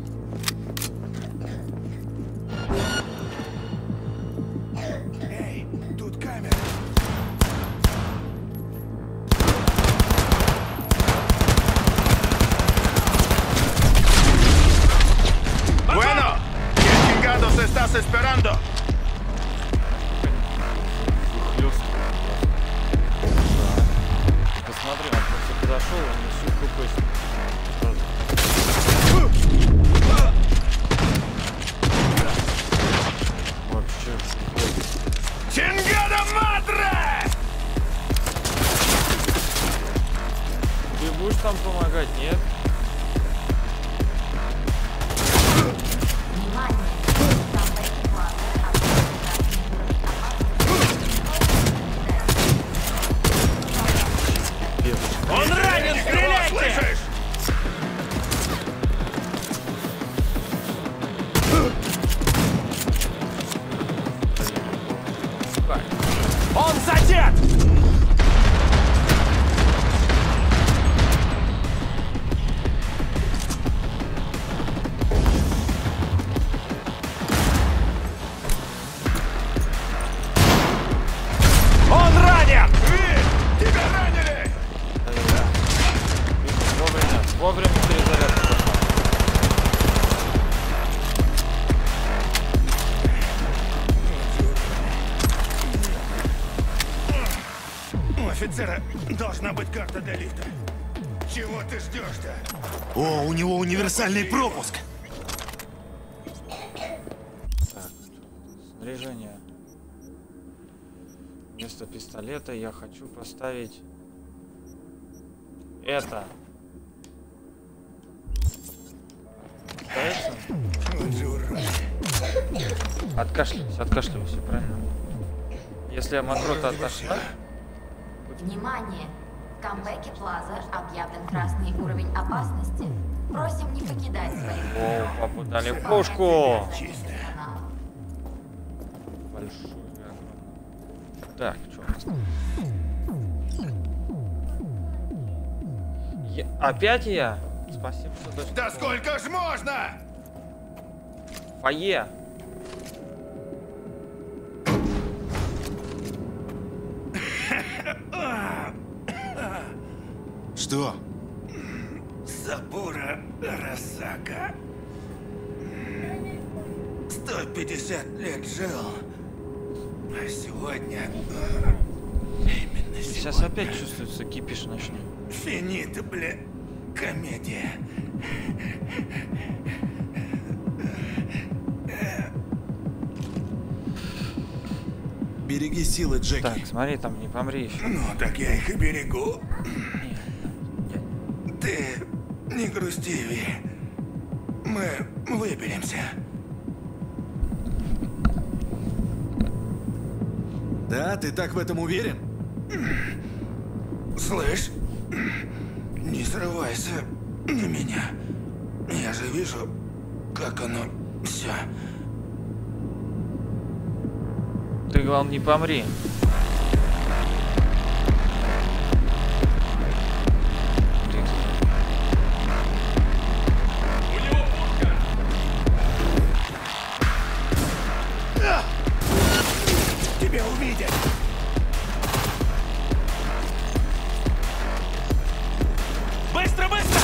Эй, тут камера. Bueno, ¿qué chingados estás esperando? Посмотри, он просто подошел, он мне всю хп сразу. Вообще. Чингада Мадре! Ты будешь там помогать, нет? Он ранен, стреляйте! Слышишь? Он задет! Он ранен! Ви! Тебя ранили! Вовремя, вовремя перезарядка пошла. У офицера должна быть карта для лифта. Чего ты ждешь-то? О, у него универсальный пропуск. Так, снаряжение. Вместо пистолета я хочу поставить это. Ставится? Откашливайся, откашливайся, правильно? Если я мокрота отошла. Внимание! В камбэке Плаза объявлен красный уровень опасности. Просим не покидать своих. О, папу дали пушку! Большую, огромную. Так, что у нас там? Я... Опять я? Спасибо, что даже... Да сколько ж можно? Фойе! Что? Сабура Арасака. сто пятьдесят лет жил. А сегодня... Именно Сейчас сегодня. опять чувствуется кипиш ночной. Финита, бля. Комедия. Береги силы, Джеки. Так, смотри, там не помри еще. Ну, так я их и берегу. Ты не грусти, Ви. Мы выберемся. Да, ты так в этом уверен? Слышь, не срывайся на меня. Я же вижу, как оно все. Ты, главное, не помри. Тебя увидят. Быстро, быстро!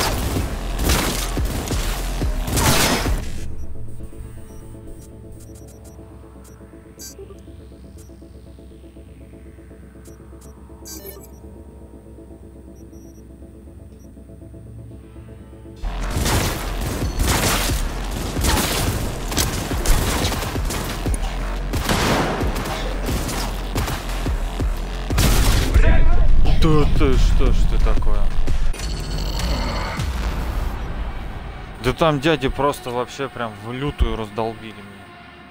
Да ты что ж ты такое? Да там дяди просто вообще прям в лютую раздолбили меня.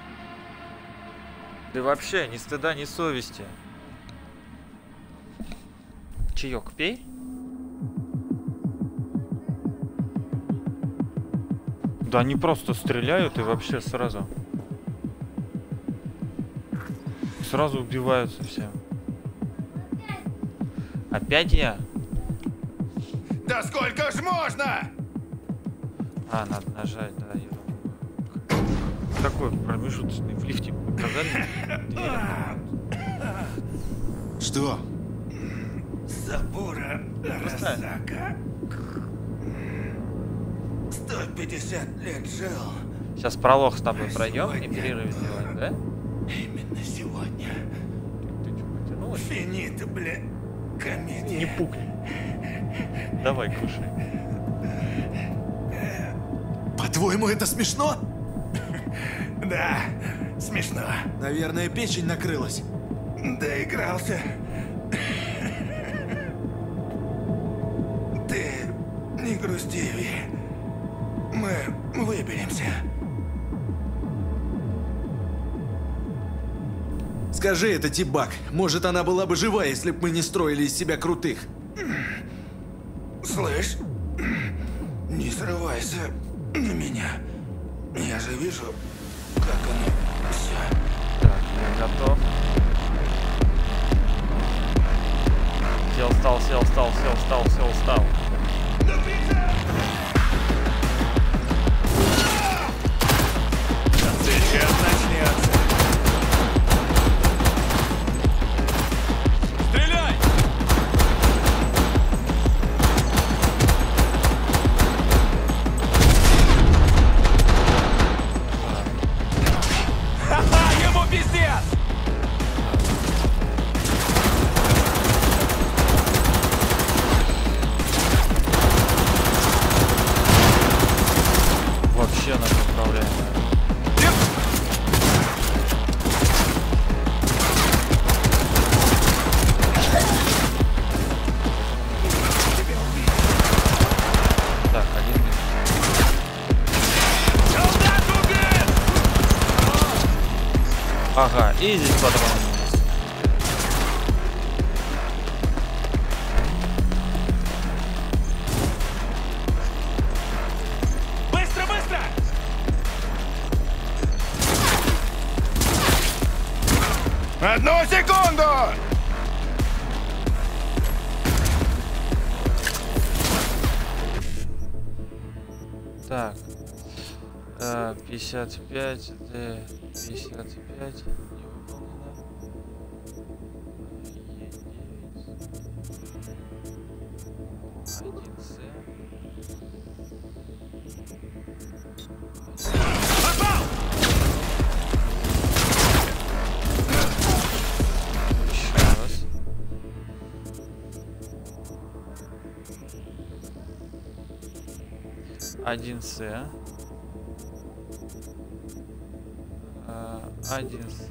Да вообще ни стыда, ни совести. Чаек пей. Да они просто стреляют и вообще сразу. Сразу убиваются все. Опять я? Да сколько ж можно? А, надо нажать, да, я думаю. Такой промежуточный в лифте показали. Что? Сабура Арасака. сто пятьдесят лет жил. Сейчас пролог с тобой пройдем и перерыв сделаем, да? Именно сегодня. Ты что, потянулась? Финита, бля. Комедия. Не пукни. Давай, кушай. По-твоему, это смешно? Да, смешно. Наверное, печень накрылась. Доигрался. Ты не грусти, Ви. Мы выберемся. Скажи это, Тибак. Может, она была бы жива, если бы мы не строили из себя крутых. Слышь, не срывайся на меня. Я же вижу, как оно все. Так, я готов. Сел, встал, сел, встал, сел, встал, сел, встал. Сейчас начнется. Стреляй! Ха-ха, ему пиздец! Вообще нас управляем. Так, один минут. Ага, и здесь патроны у нас. Быстро, быстро! Одну секунду! Так. Э, пятьдесят пять, Д, пятьдесят пять, не выполнено. Е девять. один С. Еще раз. один С. один С.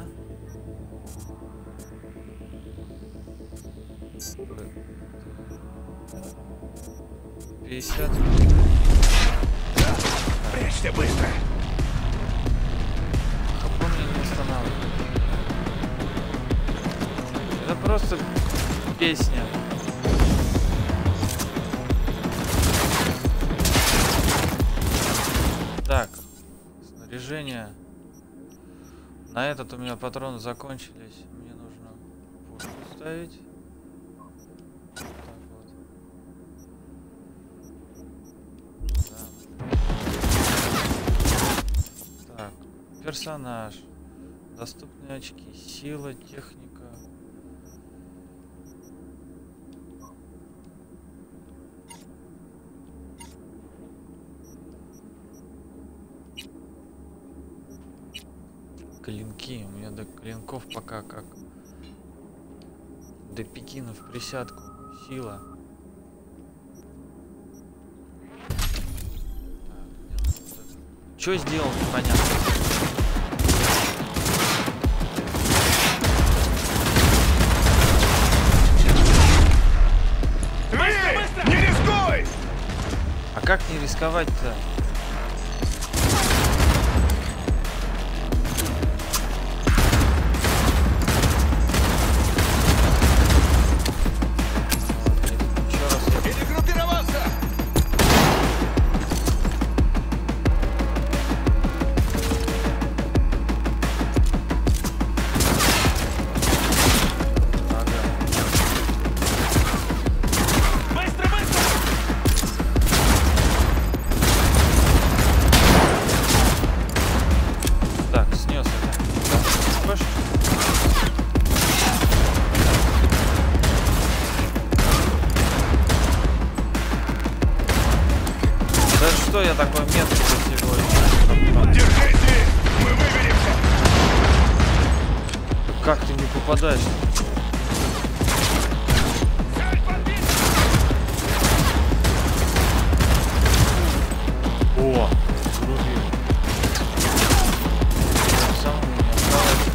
пятьдесят. Прячься быстро. Хапон меня не останавливает. Просто песня. Так, снаряжение. На этот у меня патроны закончились. Мне нужно пушку ставить. Так вот. Да. Так, персонаж. Доступные очки. Сила, техника. Клинки. У меня до клинков пока как до Пекина в присядку. Сила. Что сделал, непонятно. Быстро! Не рискуй! А как не рисковать-то? Что я такой меткий сегодня? Держите! Мы выберемся! Как ты не попадаешь? О, срубил. Сам у меня осталось.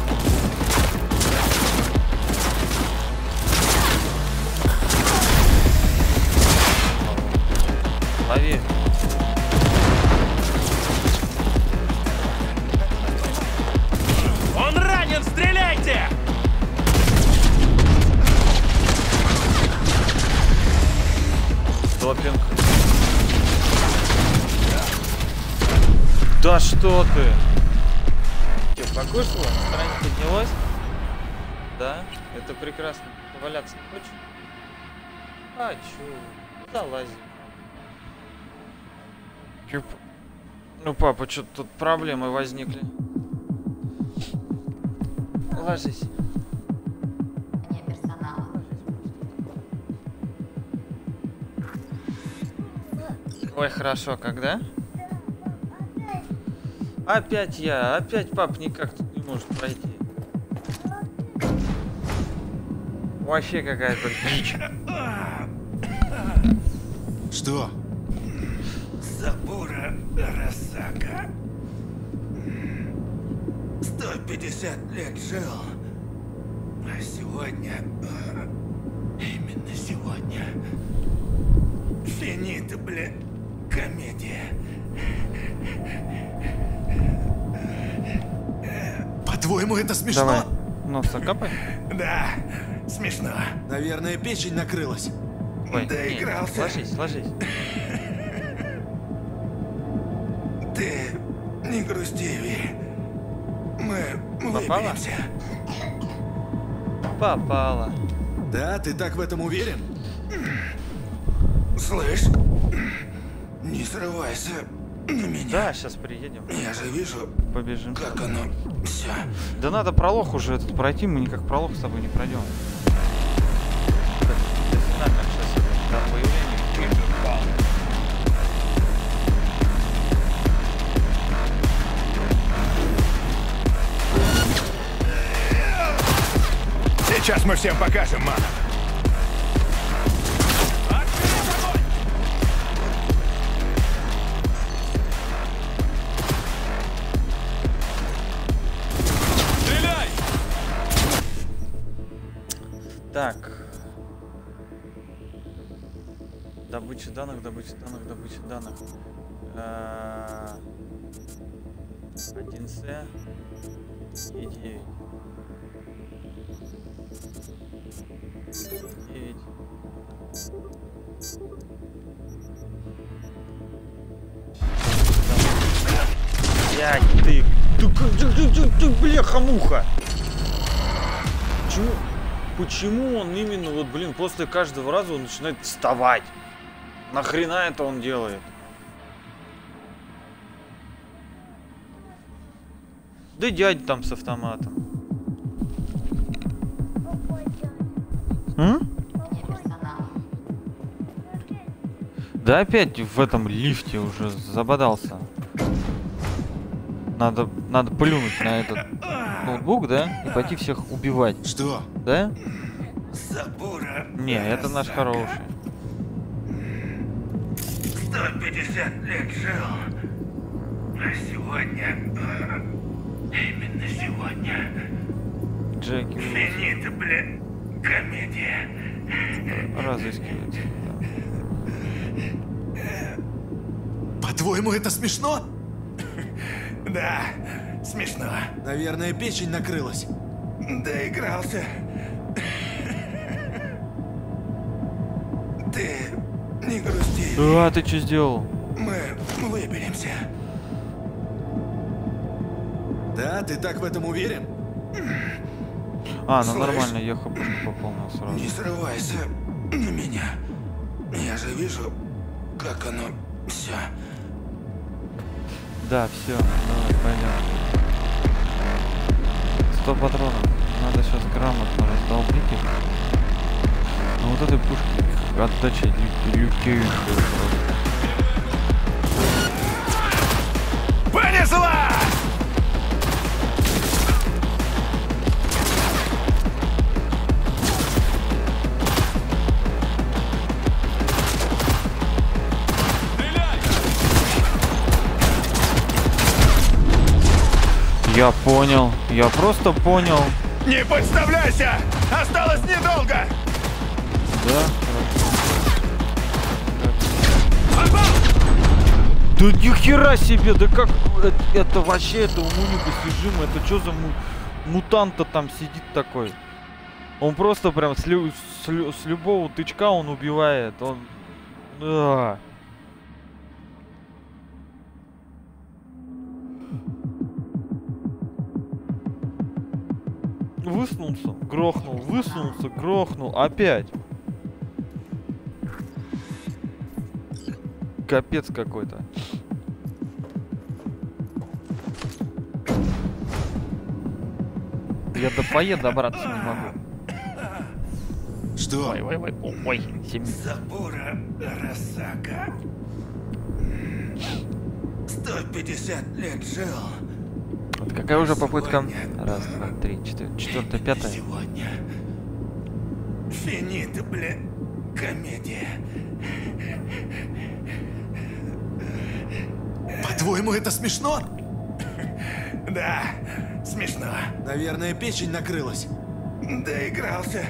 Лови. Он ранен, стреляйте! Допинг. Да что ты? Че, покушала? Настроение поднялось? Да? Это прекрасно. Поваляться не хочешь? А, чё? Залазим. Чё? Ну, папа, что-то тут проблемы возникли. Ложись. Не персонала. Ой, хорошо, когда? Опять я, опять пап никак тут не может пройти. Вообще какая-то дичь. Что? Сабура Арасака. сто пятьдесят лет жил. А сегодня... Именно сегодня... Финита, бля, комедия. По-твоему, это смешно? Давай, нос закапай. Да, смешно. Наверное, печень накрылась. Ой, Доигрался. Не, ложись, ложись. Ты не грусти, Ви. Мы Попала? выберемся. Попала. Да, ты так в этом уверен? Слышь, не срывайся на меня. Да, сейчас приедем. Я же вижу, побежим. Как оно все. Да надо пролог уже этот пройти, мы никак пролог с тобой не пройдем. Сейчас мы всем покажем, мама. Стреляй! Так. Добыча данных, добыча данных, добыча данных. один С и девять. Девять. Блядь, ты... Ты, ты, ты, ты, ты бляха-муха! Почему... Почему он именно, вот, блин, после каждого раза он начинает вставать? Нахрена это он делает? Да дядя там с автоматом. М? Да опять в этом лифте уже забодался. Надо, надо плюнуть на этот ноутбук, да? И пойти всех убивать. Что? Да? Забура. Не, это наш хороший. сто пятьдесят лет жил. А сегодня... Именно сегодня... Джеки. Финита, бля, комедия. Разыскивается. Да. По-твоему, это смешно? Да, смешно. Наверное, печень накрылась. Доигрался. Ты не грусти. А, ты что сделал? Мы выберемся. Да, ты так в этом уверен? А, ну Слышь, нормально, я хпшку пополнил сразу. Не срывайся на меня. Я же вижу, как оно все. Да, все, давай, пойдем. сто патронов. Надо сейчас грамотно раздолбить их. Ну вот этой пушки отдача лю лютейшая. Понесла! Я понял, я просто понял. Не подставляйся! Осталось недолго! Да, хорошо. Да нихера себе, да как это, это вообще, это уму непостижимо, это что за му, мутант-то там сидит такой? Он просто прям с, лю, с, лю, с любого тычка он убивает, он... А. Высунулся, грохнул, высунулся, грохнул, опять. Капец какой-то. Я до фойе добраться не могу. Что? Ой, ой, ой, ой, семь. Забура Росака. сто пятьдесят лет жил. Вот какая уже попытка? Раз, два, три, четыре, четвертая, пятая. Сегодня. Финита, бля, комедия. По-твоему, это смешно? Да, смешно. Наверное, печень накрылась. Доигрался.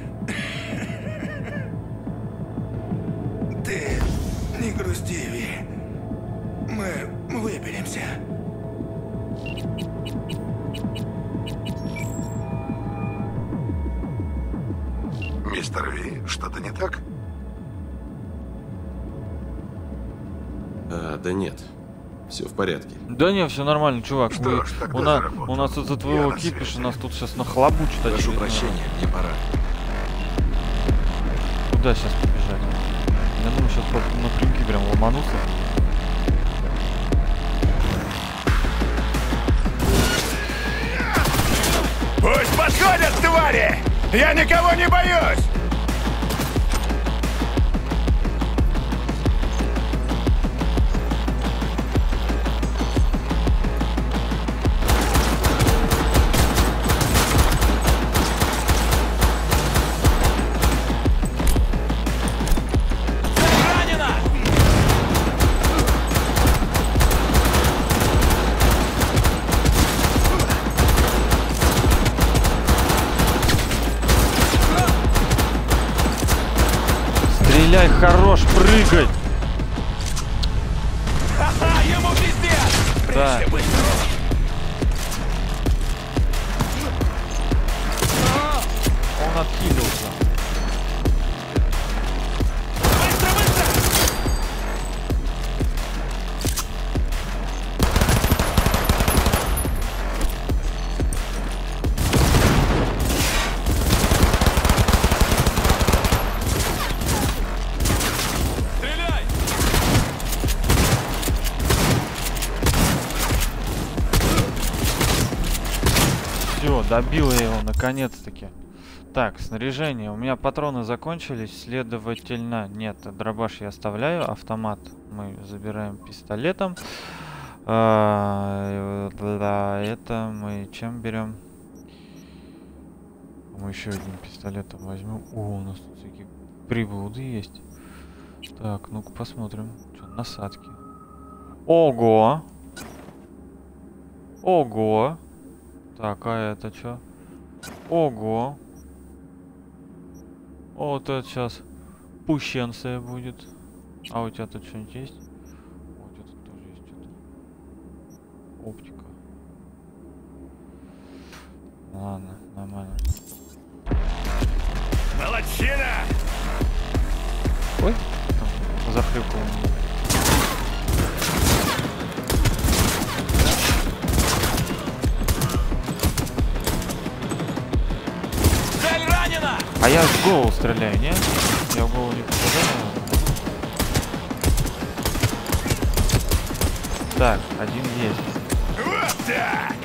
Ты не грусти, Ви. Мы выберемся. Мистер Ви, что-то не так? А, да нет. Все в порядке. Да не, все нормально, чувак. Что Мы, ж, тогда у, на, за работу. у нас из-за твоего Я на кипиша связи. нас тут сейчас нахлобучат. Прошу очередной прощения, раз. мне пора. Куда сейчас побежали? Я думаю, сейчас напрямки прям ломануться. Пусть подходят, твари! Я никого не боюсь! Стреляй, хорош, прыгай! Ха-ха, ему пиздец! Да. Прежде быстро! Он отхилился. добил я его наконец-таки. Так, снаряжение. У меня патроны закончились, следовательно... Нет, дробаш я оставляю, автомат мы забираем пистолетом. А, да, это мы чем берем? Мы еще один пистолет возьмем. О, у нас тут всякие приблуды есть. Так, ну-ка посмотрим. Что, насадки. Ого! Ого! Так, а это что? Ого! Вот это сейчас пущенция будет. А у тебя тут что-нибудь есть? О, у тебя тут тоже есть что-то. Оптика. Ладно, нормально. Молодчина! Ой, там захлебывал. Цель ранена! А я в голову стреляю, не? Я в голову не попадаю. Так, один есть. Вот так!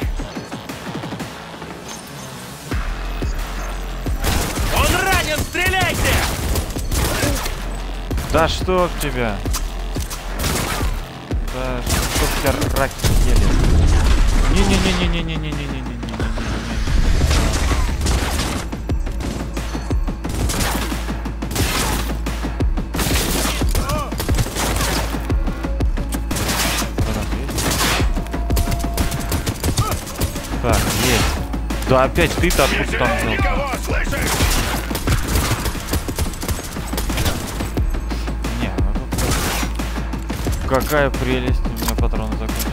Он ранен! Стреляйте! Да что в тебя? Да чтоб тебя раки ели. Не-не-не-не-не-не-не-не-не-не-не-не. Так, есть. Да опять ты-то откуда там взял? Никого, слышишь? Не, ну тут... Какая прелесть, у меня патроны закончились.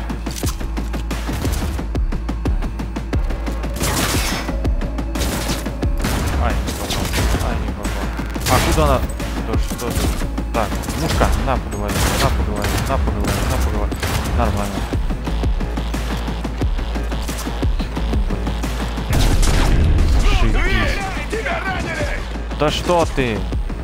А, не попал. А, не попал. А куда она? Да что ты? Так, мушка, на поговори, на поговори, на поговори, на поговори. Нормально. Тебя ранили! Да что ты?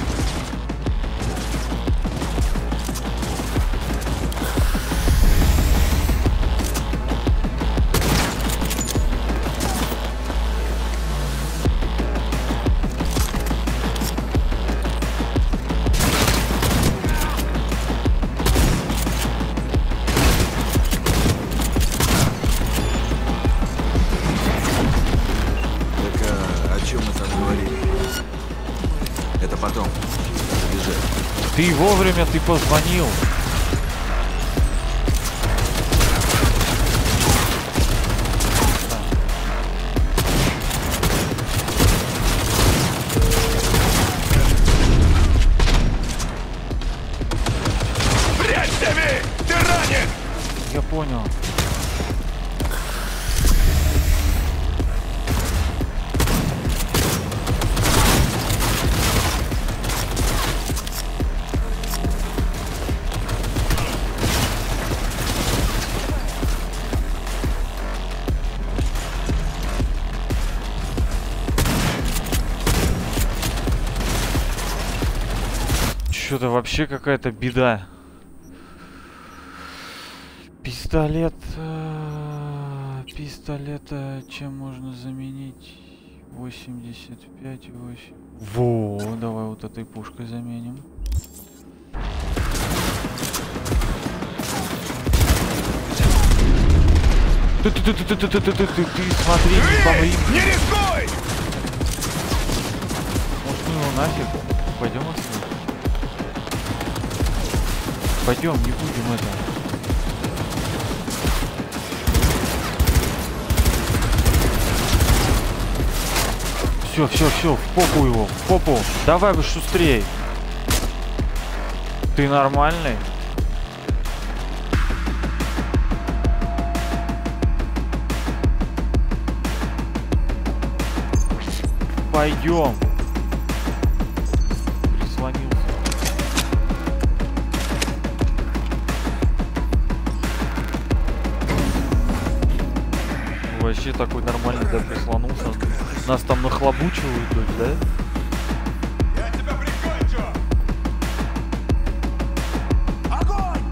Ты вовремя, ты позвонил. Прячься, Ви! Ты ранен! Я понял. Что-то вообще какая-то беда. Пистолет... э, Пистолет э, чем можно заменить? восемьдесят пять, восемь. Во, давай вот этой пушкой заменим. Ты, ты, ты, ты, ты, ты, ты, ты, ты, ты, ты, смотри, не помри. Не рискуй! Может, ну его нафиг? Пойдем отсюда. Пойдем, не будем это. Все, все, все, в попу его, в попу. Давай бы шустрей. Ты нормальный? Пойдем. Прислонился. Вообще такой нормальный, да, прислонулся. Нас там нахлобучивают, да? Я тебя прикончу! Огонь!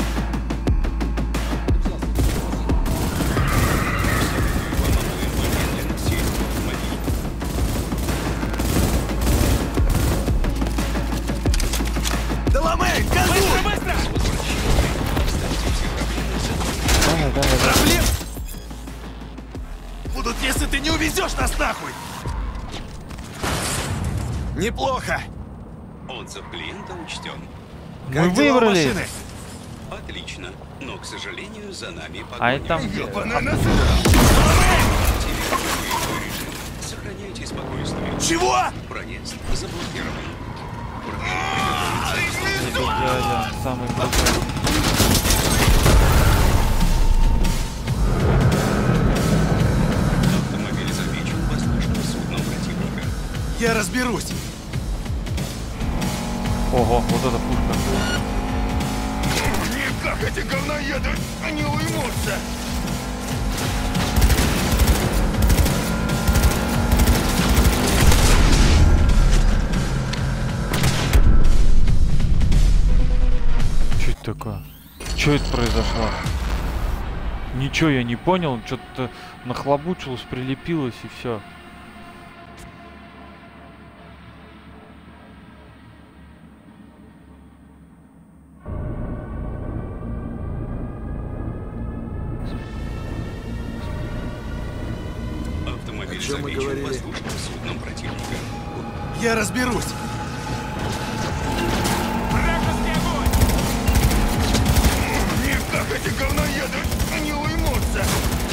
Проблем будут, если ты не увезешь нас нахуй! Неплохо! Отзыв клиента учтен. Мы выбрали. Отлично, но, к сожалению, за нами погоня. А это там... Сохраняйте спокойствие. Чего? Проезд заблокирован. Это дядя, самый крутой. Автомобиль замечен воздушным судном противника. Я разберусь. Ого, вот эта пушка. Никак эти говноеды не уймутся. Что это такое? Что это произошло? Ничего я не понял, что-то нахлобучилось, прилепилось и все. Автомобиль замечен воздушным судном противника. Я разберусь. Никак эти говноеды не уймутся.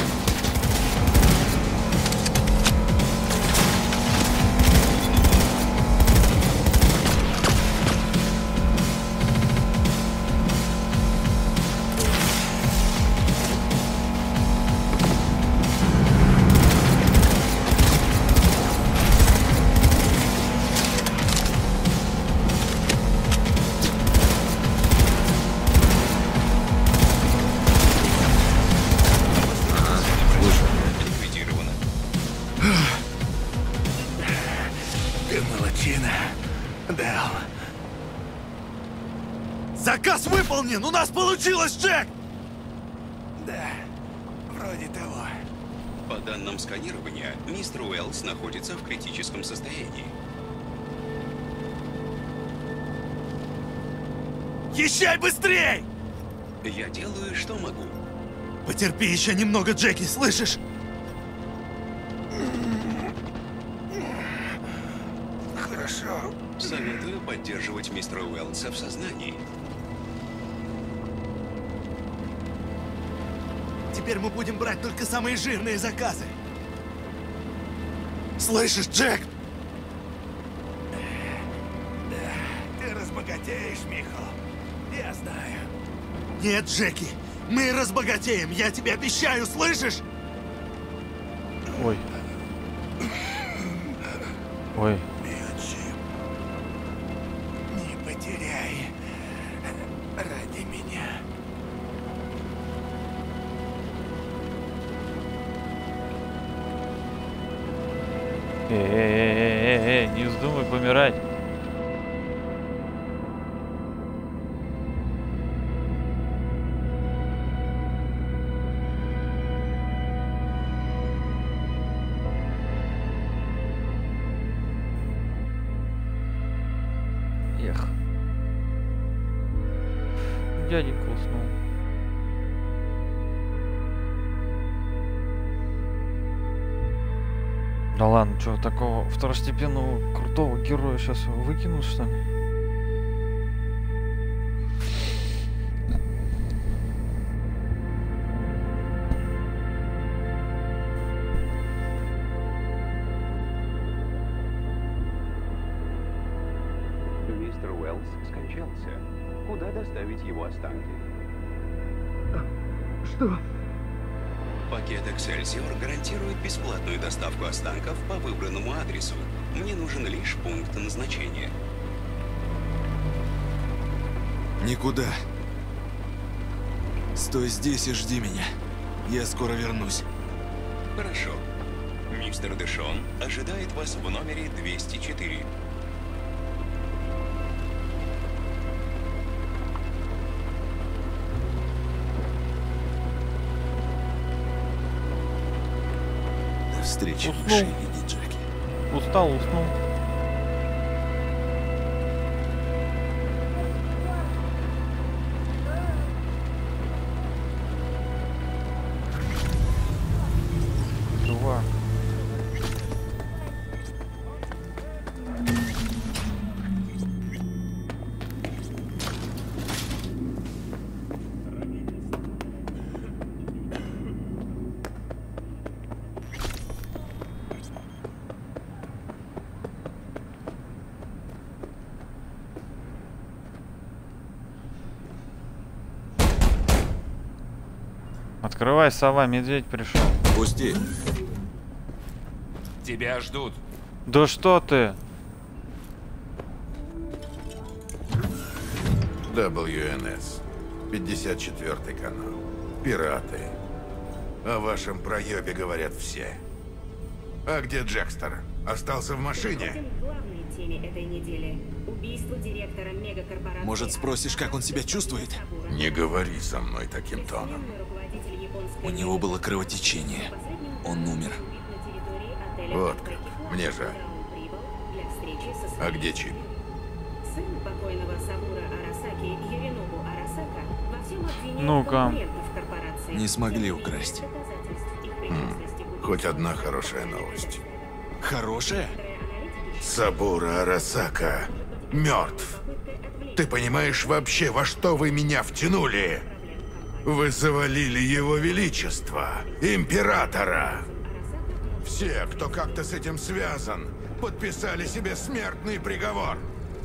Ты молодчина, Дэл. Заказ выполнен! У нас получилось, Джек! Да, вроде того. По данным сканирования, мистер Уэллс находится в критическом состоянии. Езжай быстрей! Я делаю, что могу. Потерпи еще немного, Джеки, слышишь? Хорошо. Советую поддерживать мистера Уэллса в сознании. Теперь мы будем брать только самые жирные заказы. Слышишь, Джек? Да, ты разбогатеешь, Михо. Я знаю. Нет, Джеки, мы разбогатеем, я тебе обещаю, слышишь? Ой. Ой. Не потеряй ради меня. Эй-эй-эй-эй, не вздумай помирать. Эх. Дяденька уснул. Да ладно, что, такого второстепенного крутого героя сейчас выкинут, что ли? Мистер Уэллс скончался. Куда доставить его останки? Что? Пакет Эксельсиор гарантирует бесплатную доставку останков по выбранному адресу. Мне нужен лишь пункт назначения. Никуда. Стой здесь и жди меня. Я скоро вернусь. Хорошо. Мистер Дэшон ожидает вас в номере двести четыре. До встречи в Уснул. машине, Джеки. Устал, уснул. Открывай, сова, медведь пришел. Пусти. Тебя ждут. Да что ты? дабл ю эн эс. пятьдесят четвёртый канал. Пираты. О вашем проебе говорят все. А где Джекстер? Остался в машине? В главной теме этой недели. Убийство директора мегакорпорации. Может, спросишь, как он себя чувствует? Не говори со мной таким тоном. У него было кровотечение. Он умер. Вот как. Мне жаль. А где Чип? Сын покойного Сабура Арасаки, Юринобу Арасака, во всем обвиняет Ну-ка. конкурентов корпорации. Не смогли украсть. Хм, хоть одна хорошая новость. Хорошая? Сабура Арасака мертв. Ты понимаешь вообще, во что вы меня втянули? Вы завалили его величество, императора. Все, кто как-то с этим связан, подписали себе смертный приговор.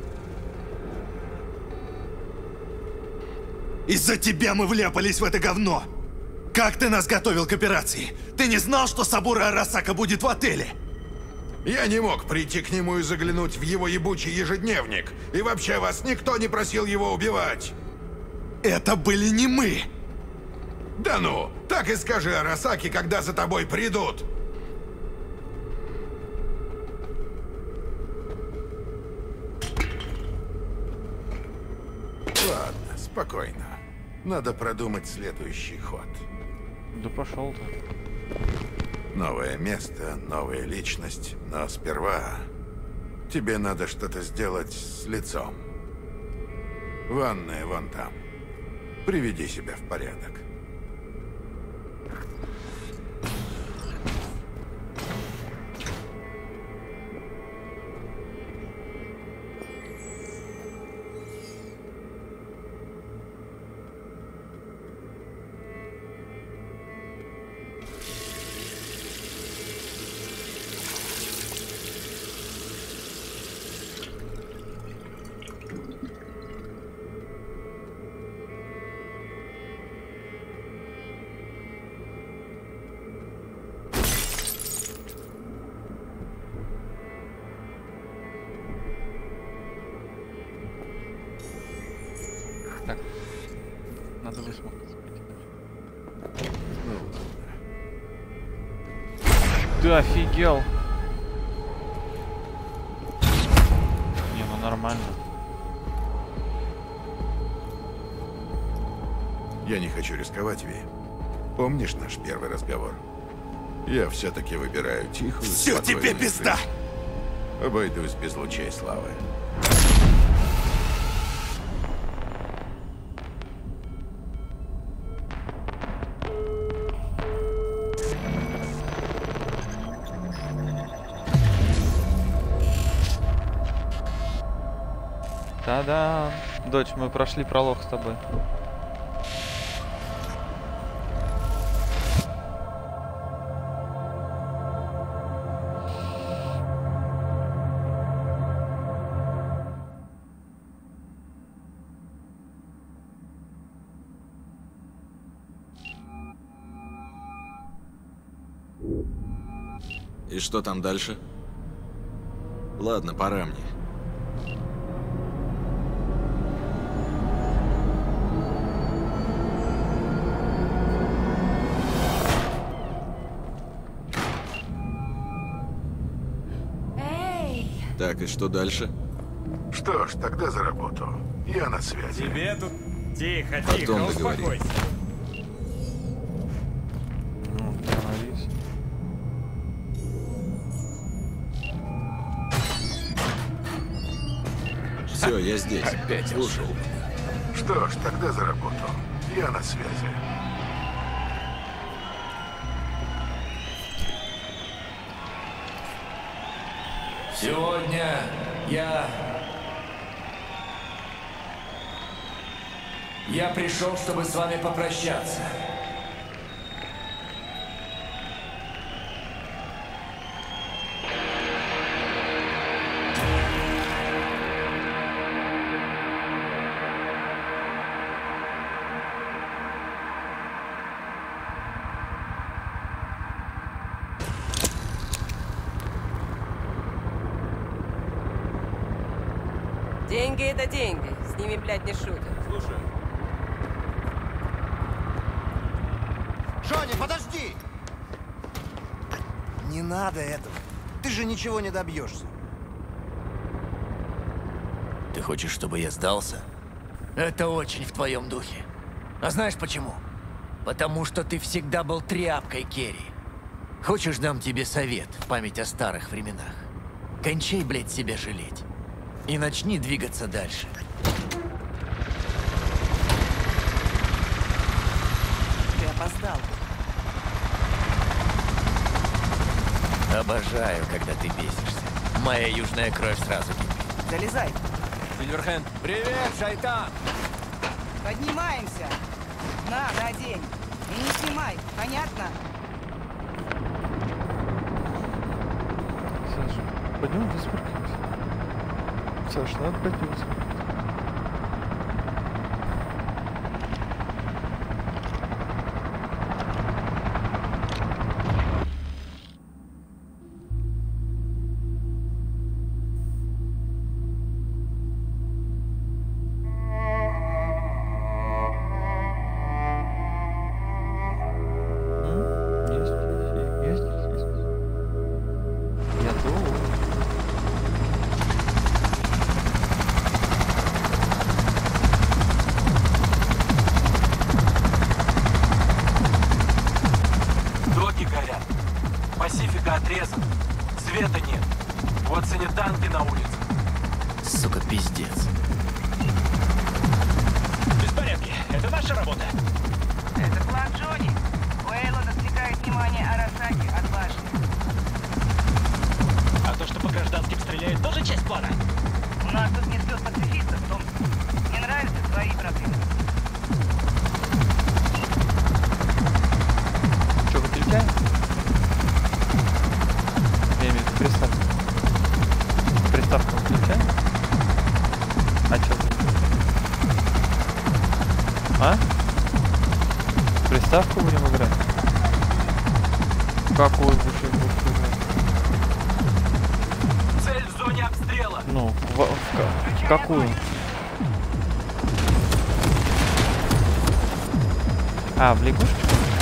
Из-за тебя мы вляпались в это говно! Как ты нас готовил к операции? Ты не знал, что Сабура Арасака будет в отеле? Я не мог прийти к нему и заглянуть в его ебучий ежедневник. И вообще вас никто не просил его убивать. Это были не мы! Да ну, так и скажи Арасаки, когда за тобой придут. Ладно, спокойно. Надо продумать следующий ход. Да пошел ты. Новое место, новая личность, но сперва тебе надо что-то сделать с лицом. Ванная вон там. Приведи себя в порядок. Так, надо высмотреться. Ты офигел? Не, ну нормально. Я не хочу рисковать, Ви. Помнишь наш первый разговор? Я все-таки выбираю тихую, Все тебе спокойную пизда! жизнь. Обойдусь без лучей славы. Та-да! Дочь, мы прошли пролог с тобой. И что там дальше? Ладно, пора мне. Эй! Так, и что дальше? Что ж, тогда за работу. Я на связи. Тебе тут... Тихо, Потом тихо, договорим. успокойся. Ну, становись. Все, я здесь. Опять Слушай. Что ж, тогда за работу. Я на связи. Сегодня я... Я пришел, чтобы с вами попрощаться. Деньги — это деньги. С ними, блядь, не шутят. Слушай. Джонни, подожди! Не надо этого. Ты же ничего не добьешься. Ты хочешь, чтобы я сдался? Это очень в твоем духе. А знаешь почему? Потому что ты всегда был тряпкой, Керри. Хочешь, дам тебе совет в память о старых временах? Кончай, блядь, себя жалеть. И начни двигаться дальше. Ты опоздал. Обожаю, когда ты бесишься. Моя южная кровь сразу кипит. Залезай. Сильверхенд. Привет, шайтан! Поднимаемся. На, надень. И не снимай, понятно? Саша, пойдем здесь паркируемся. Саша, надо пойдем. А? Приставку будем играть? Какую вообще будешь играть? Цель в зоне обстрела. Ну, в, в, в какую? А, в лягушечку?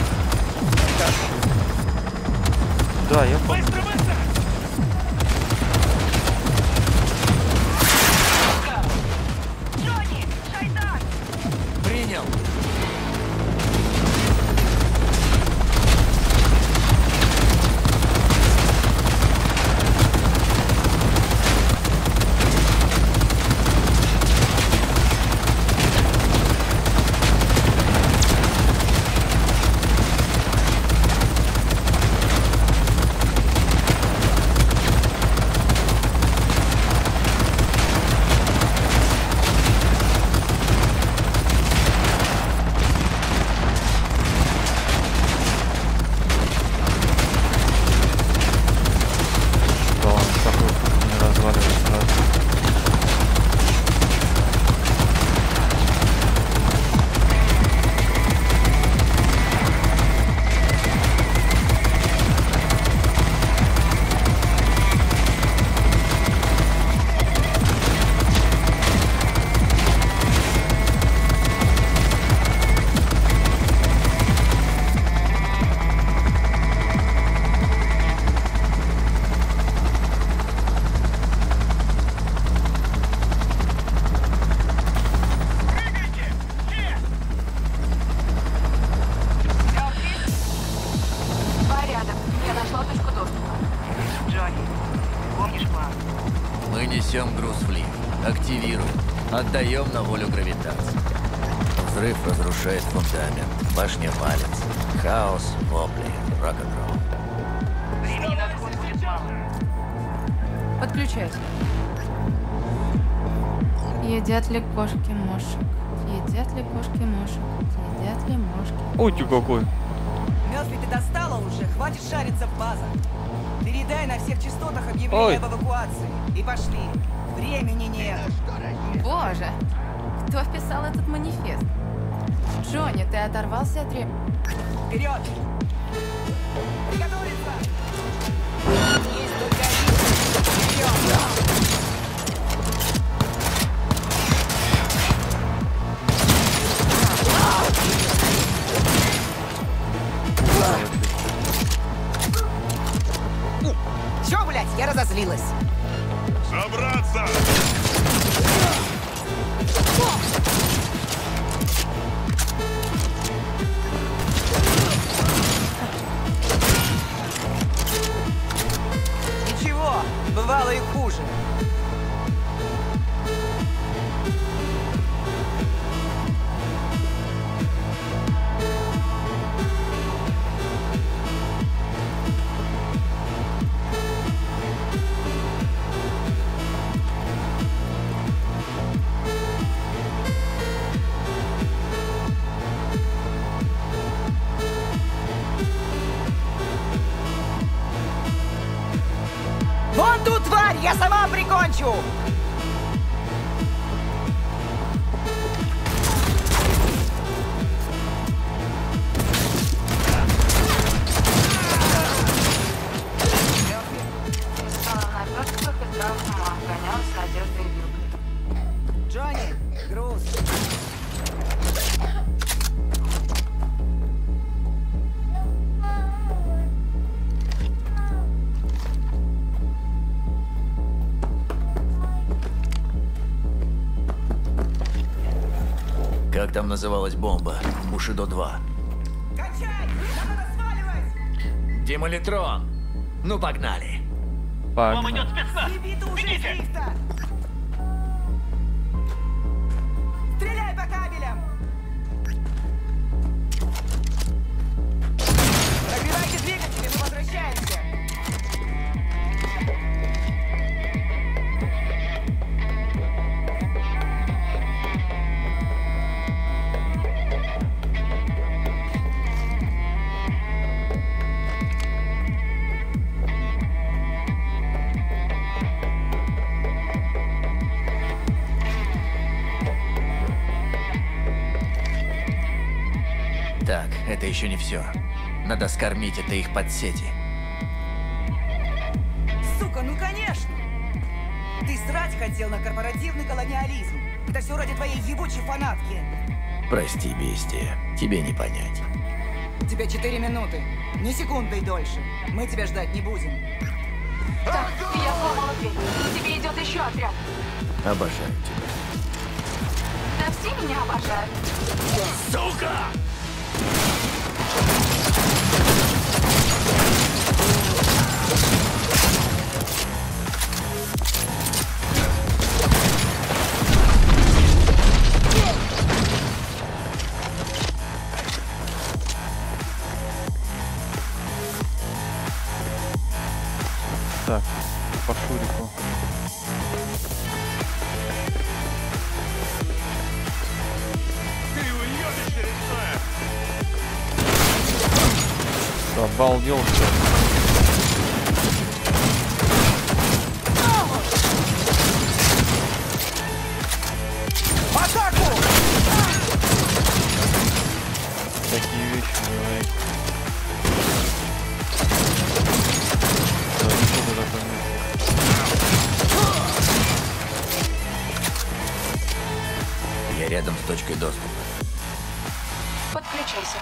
Да, я помню. Быстро, быстро! Джонни, шайтан! Принял. Отдаем на волю гравитации. Взрыв разрушает фундамент. Башня валится. Хаос, вопли, рок-н-ролл. Времени на отход будет мало. Подключайся. Едят ли кошки мошек? Едят ли кошки мошек? Едят ли мошки? Ой, ты какой. Мёрфи, ты достала уже? Хватит шариться в базах. Передай на всех частотах объявление Ой. об эвакуации. И пошли. Времени нет. Боже, кто вписал этот манифест? Джонни, ты оторвался от рем... Вперед! Приготовиться! Есть только один. Вперед! разозлилась. Собраться! Ничего, бывало и хуже. Вон ту тварь, я сама прикончу! Джонни, груз. Как там называлась бомба? Бушидо два. Кончай! Нам надо сваливать! Демолитрон! Ну, погнали! Погнали. Вам идет спецназ! Съеби уже из лифта! Стреляй по кабелям! Прогревайте двигатели, мы возвращаемся! Так, это еще не все. Надо скормить это их подсети. Сука, ну конечно! Ты срать хотел на корпоративный колониализм. Это все ради твоей ебучей фанатки. Прости, бестия, тебе не понять. Тебе четыре минуты. Ни секундой дольше. Мы тебя ждать не будем. Так, я сломала дверь. Тебе идет еще отряд. Обожаю тебя. Да все меня обожают. Сука! Так, по шурику. Обалдел, что ли? Атаку! Такие вещи бывают. Да, ничего туда понять. Я рядом с точкой доступа. Подключайся.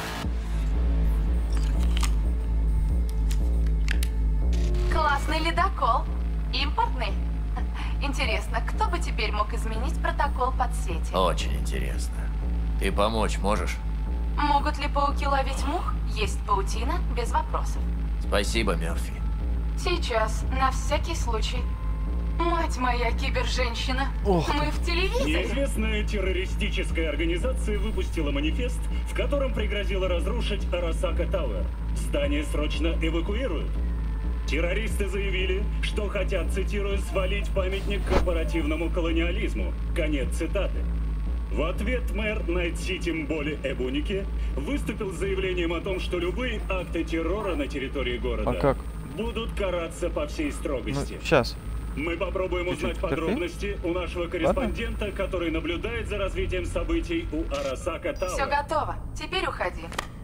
Классный ледокол. Импортный. Интересно, кто бы теперь мог изменить протокол подсети? Очень интересно. Ты помочь можешь? Могут ли пауки ловить мух? Есть паутина, без вопросов. Спасибо, Мерфи. Сейчас, на всякий случай. Мать моя, киберженщина. Ох. Мы в телевизоре. Неизвестная террористическая организация выпустила манифест, в котором пригрозила разрушить Арасака Тауэр. Здание срочно эвакуируют. Террористы заявили, что хотят, цитирую, свалить памятник корпоративному колониализму. Конец цитаты. В ответ мэр Найт-Сити Мболи Эбуники выступил с заявлением о том, что любые акты террора на территории города А как? будут караться по всей Ну, строгости. сейчас. Мы попробуем Чуть-чуть узнать потерпи. подробности у нашего корреспондента, который наблюдает за развитием событий у Арасака Тауэр. Все готово. Теперь уходи.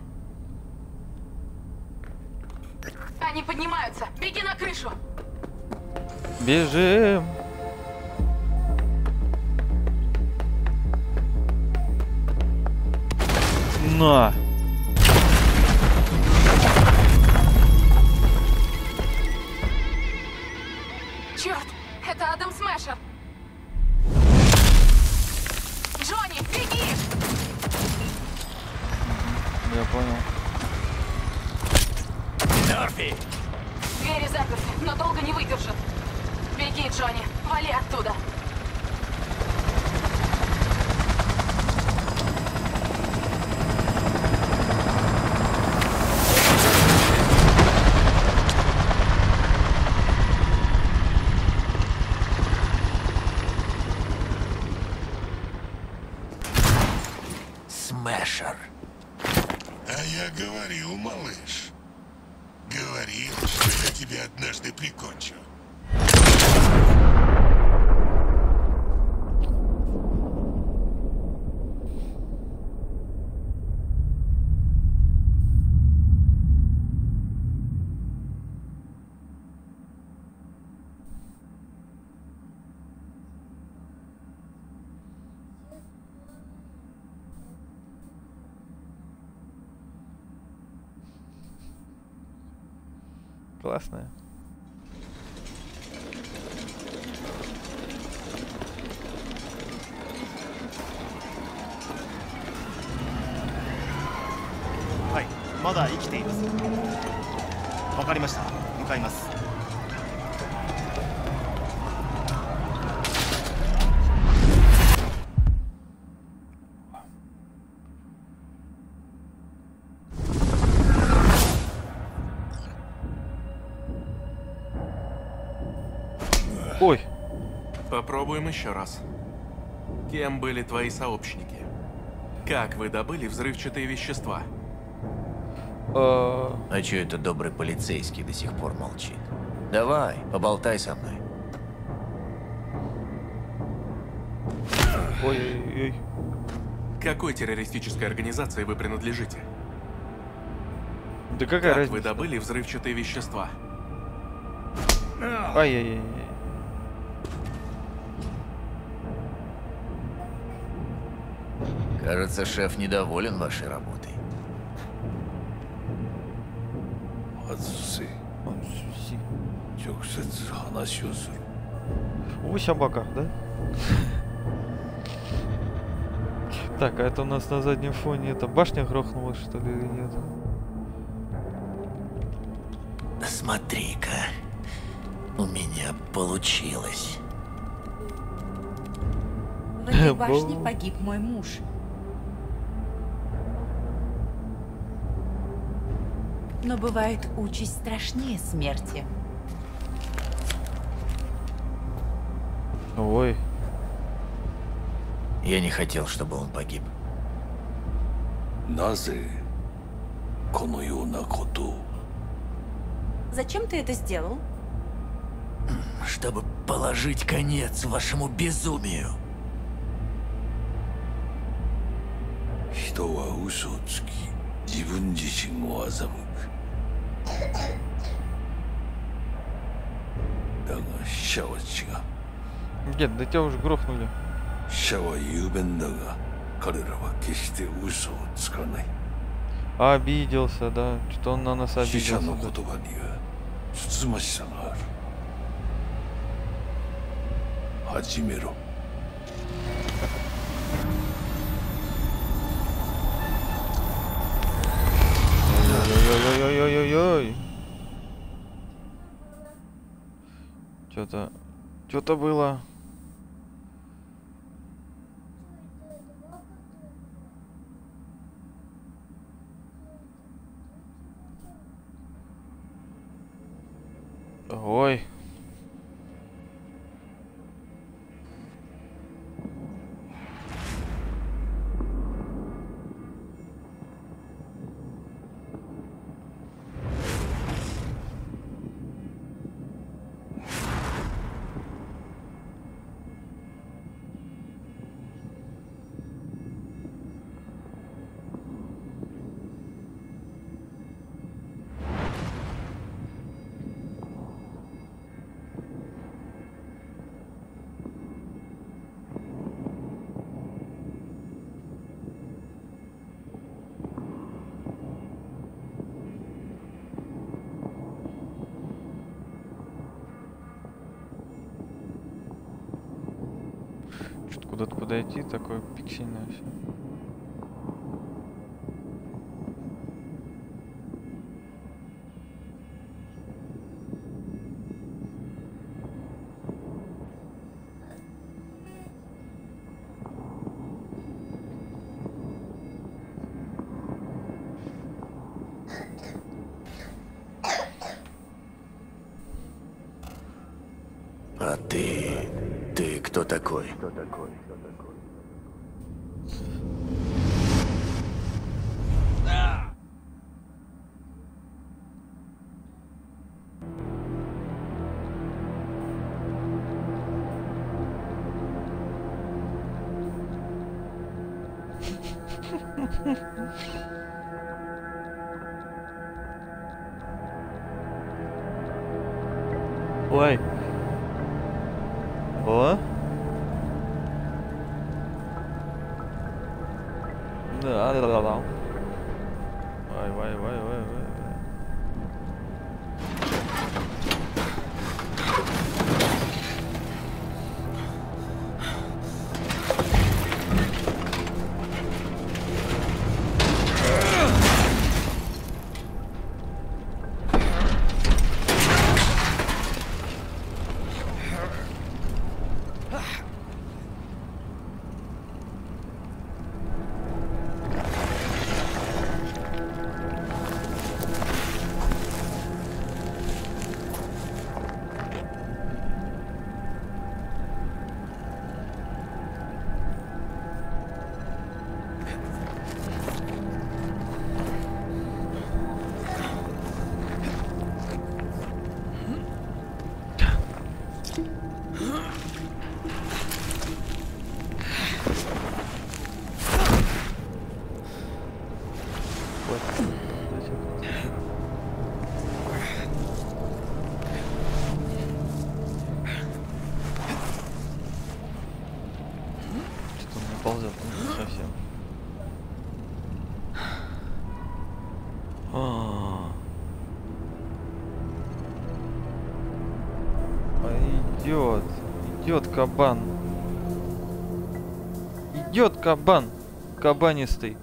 Они поднимаются. Беги на крышу. Бежим. На. Я понял. Мёрфи! Двери заперты, но долго не выдержат. Беги, Джонни, вали оттуда. Смешер. А я говорил, малыш. Говорил, что я тебя однажды прикончу. Классная. Ай, まだ生きています。わかりました。向かいます。 Ой. Попробуем еще раз. Кем были твои сообщники? Как вы добыли взрывчатые вещества? А чё это добрый полицейский до сих пор молчит? Давай, поболтай со мной. Ой-ой-ой. Какой террористической организации вы принадлежите? Да какая как разница? вы добыли взрывчатые вещества? Ай-яй-яй. Кажется, шеф недоволен вашей работой. Отсуси. О, собака, да? Так, а это у нас на заднем фоне это башня грохнулась, что ли, или нет? Смотри-ка, у меня получилось. В этой башне погиб мой муж. Но бывает участь страшнее смерти. Ой. Я не хотел, чтобы он погиб. Зачем ты это сделал? Чтобы положить конец вашему безумию. Нет, да тебя уже грохнули. Обиделся, да. Что он на нас обиделся. Ой-ой-ой-ой-ой-ой-ой. Что-то... Что-то было... Ой. Куда-то подойти, такое пиксельное все. А ты... ты кто такой? Ой. О. Да, да, да, да. Вай, вай, вай, вай, вай. Ползет совсем. А, идет, идет кабан, идет кабан, кабанистый.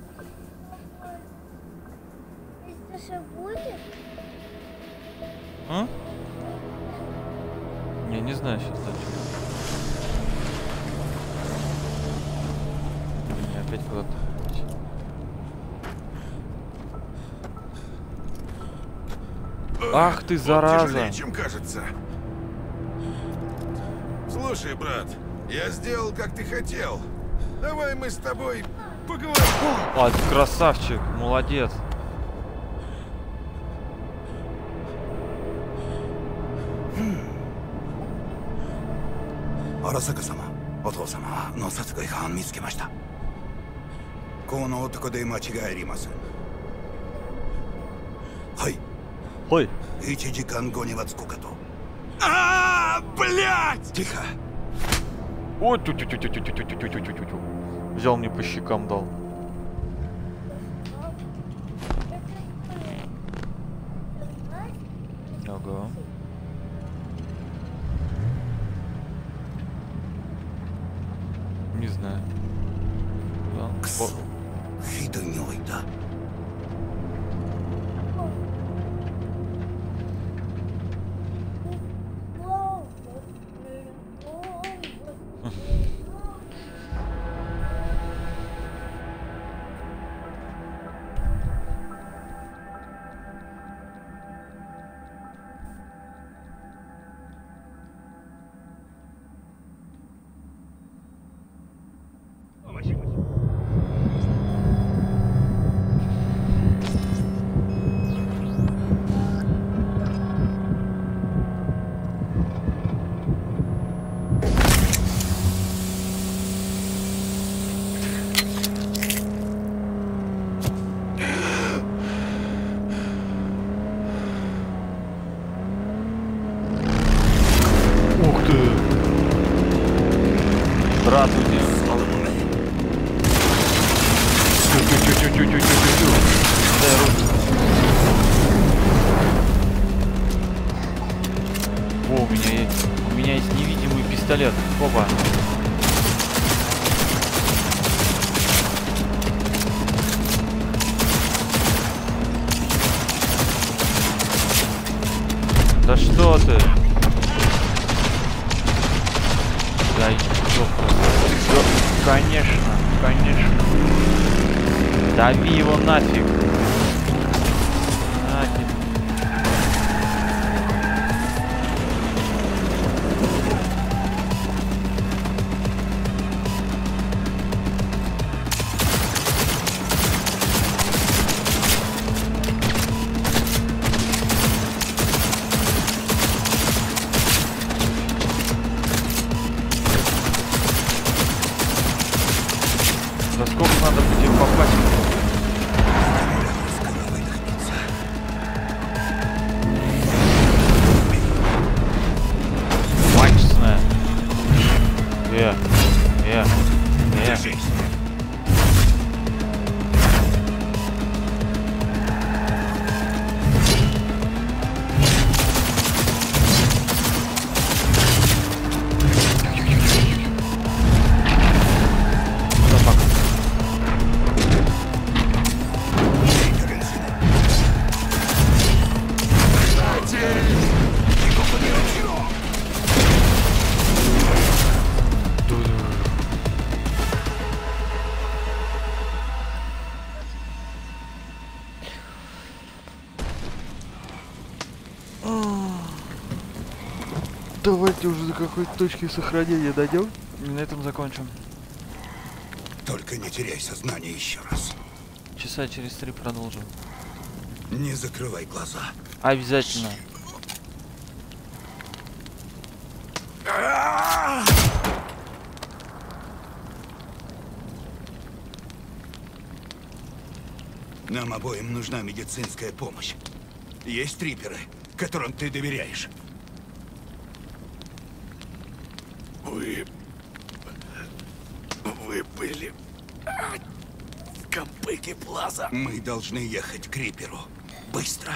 Что будет? А? Я не знаю сейчас зачем. Опять куда-то. Ах ты, зараза! Тяжелее, чем кажется. Слушай, брат, я сделал, как ты хотел. Давай мы с тобой поговорим. А, ты красавчик, молодец. Арасака-сама, Ото-самаの殺害犯見つけました。この男で間違いありません。はい。 はい。 一時間後には着くかと。А, блядь! Тихо. Ой, тю-тю-тю-тю-тю-тю-тю-тю-тю-тю-тю. Взял мне по щекам, дал. Ага. Не знаю. Да. Ух ты! Здравствуйте! Тю-тю-тю-тю-тю-тю-тю-тю! Дай руки! О, у меня есть... У меня есть невидимый пистолет. Опа! Да что ты? Да, ёпта. Конечно, конечно. Дави его нафиг. Нафиг. Давайте уже до какой-то точки сохранения дойдем и на этом закончим. Только не теряй сознание еще раз. Часа через три продолжим. Не закрывай глаза. Обязательно. Нам обоим нужна медицинская помощь. Есть трипперы, которым ты доверяешь? Вы... Вы были... в Кампеке Плаза. Мы должны ехать к Риперу. Быстро.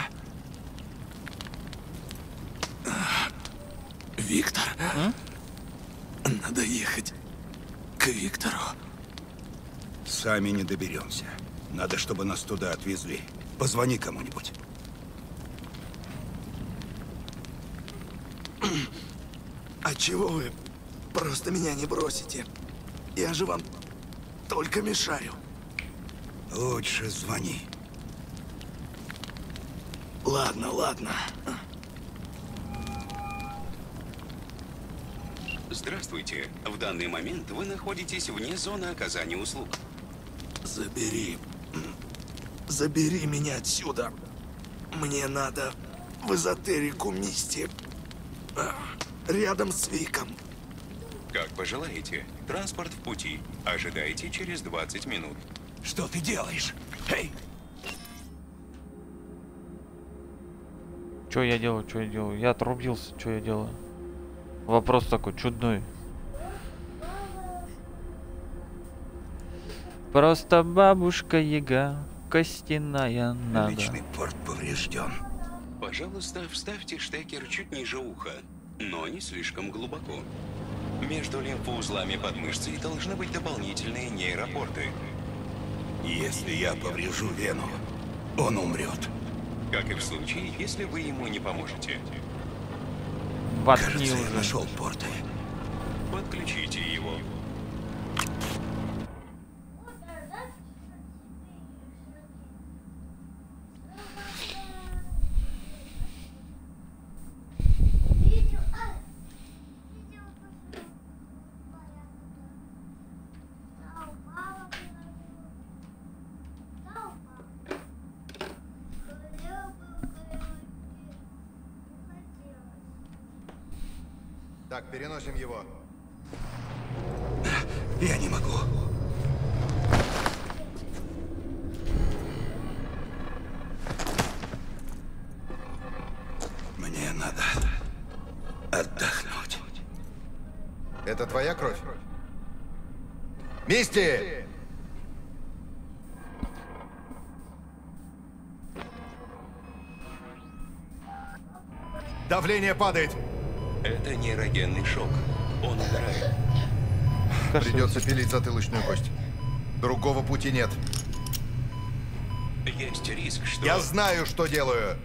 Виктор. А? Надо ехать к Виктору. Сами не доберемся. Надо, чтобы нас туда отвезли. Позвони кому-нибудь. А чего вы просто меня не бросите? Я же вам только мешаю. Лучше звони. Ладно, ладно. Здравствуйте. В данный момент вы находитесь вне зоны оказания услуг. Забери. Забери меня отсюда. Мне надо в эзотерику Мисти. Рядом с Виком. Как пожелаете. Транспорт в пути. Ожидайте через двадцать минут. Что ты делаешь? Эй! Что я делаю, что я делаю? Я отрубился, что я делаю? Вопрос такой чудной. Просто бабушка Яга, костяная нога. Личный порт поврежден. Пожалуйста, вставьте штекер чуть ниже уха, но не слишком глубоко. Между лимфоузлами под мышцей должны быть дополнительные нейропорты. Если я поврежу вену, он умрет. Как и в случае, если вы ему не поможете. Кажется, я нашел порты. Подключите его. Так, переносим его. Я не могу. Мне надо отдохнуть. Это твоя кровь? Мисти! Давление падает. Это нейрогенный шок. Он умирает. Придется пилить затылочную кость. Другого пути нет. Есть риск, что... Я знаю, что делаю.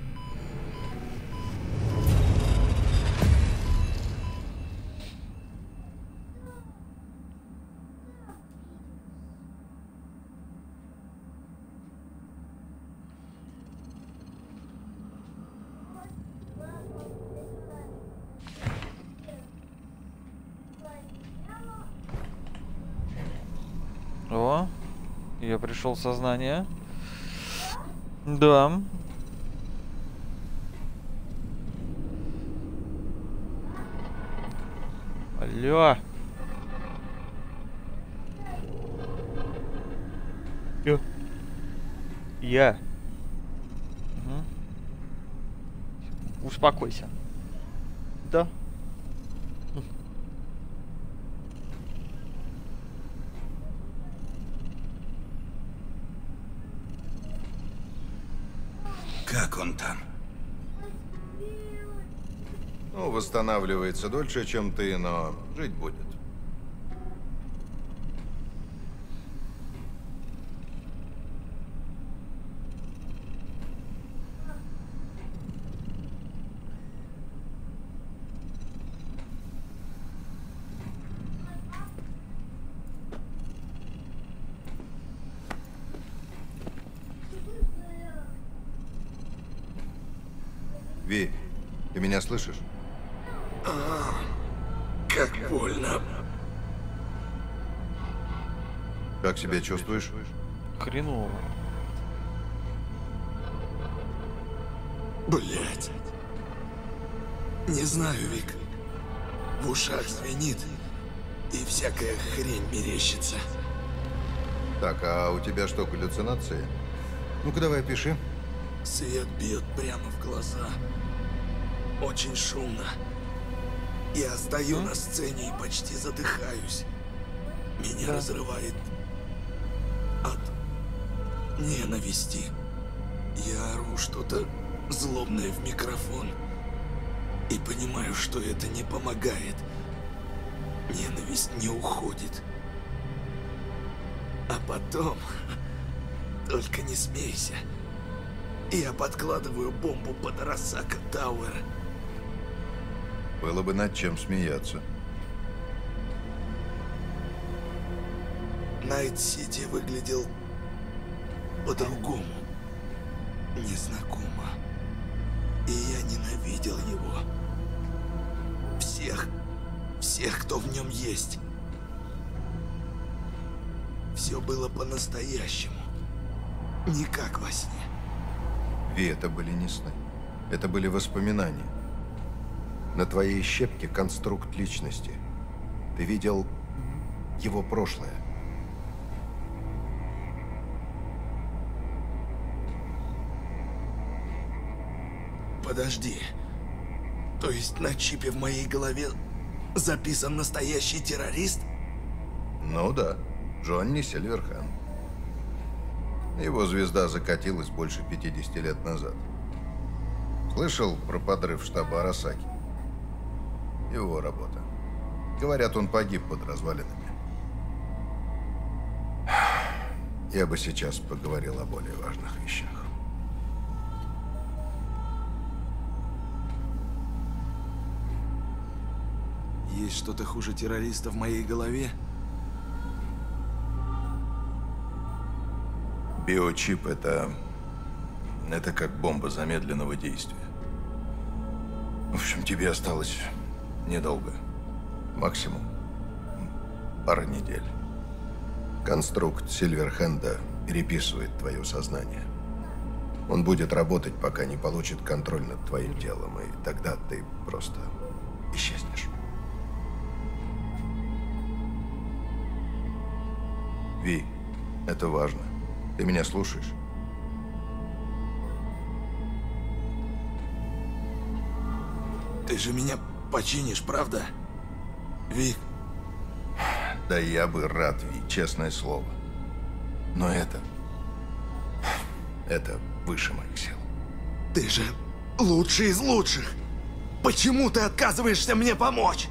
О, я пришел в сознание. Да. Алло. Чё? Я. Угу. Успокойся. Да. Как он там? Ну, восстанавливается дольше, чем ты, но жить будет. Ви, Ты меня слышишь? А, как больно. Как себя чувствуешь? Хреново. Блять. Не знаю, Вик. В ушах звенит, и всякая хрень мерещится. Так, а у тебя что, галлюцинации? Ну-ка давай пиши. Свет бьет прямо в глаза. Очень шумно. Я стою на сцене и почти задыхаюсь. Меня Да. разрывает от ненависти. Я ору что-то злобное в микрофон. И понимаю, что это не помогает. Ненависть не уходит. А потом... Только не смейся. Я подкладываю бомбу под Арасака Тауэр. Было бы над чем смеяться. Найт-Сити выглядел по-другому. Незнакомо. И я ненавидел его. Всех, всех, кто в нем есть. Все было по-настоящему. Не как во сне. Ви, это были не сны. Это были воспоминания. На твоей щепке конструкт личности. Ты видел его прошлое. Подожди. То есть на чипе в моей голове записан настоящий террорист? Ну да, Джонни Сильверхан. Его звезда закатилась больше пятидесяти лет назад. Слышал про подрыв штаба Арасаки? Его работа. Говорят, он погиб под развалинами. Я бы сейчас поговорил о более важных вещах. Есть что-то хуже террориста в моей голове? Биочип — это... Это как бомба замедленного действия. В общем, тебе осталось недолго. Максимум пара недель. Конструкт Сильверхенда переписывает твое сознание. Он будет работать, пока не получит контроль над твоим телом, и тогда ты просто исчезнешь. Ви, это важно. Ты меня слушаешь? Ты же меня починишь, правда? Вик? Да я бы рад, Ви, честное слово. Но это... Это выше моих сил. Ты же лучший из лучших. Почему ты отказываешься мне помочь?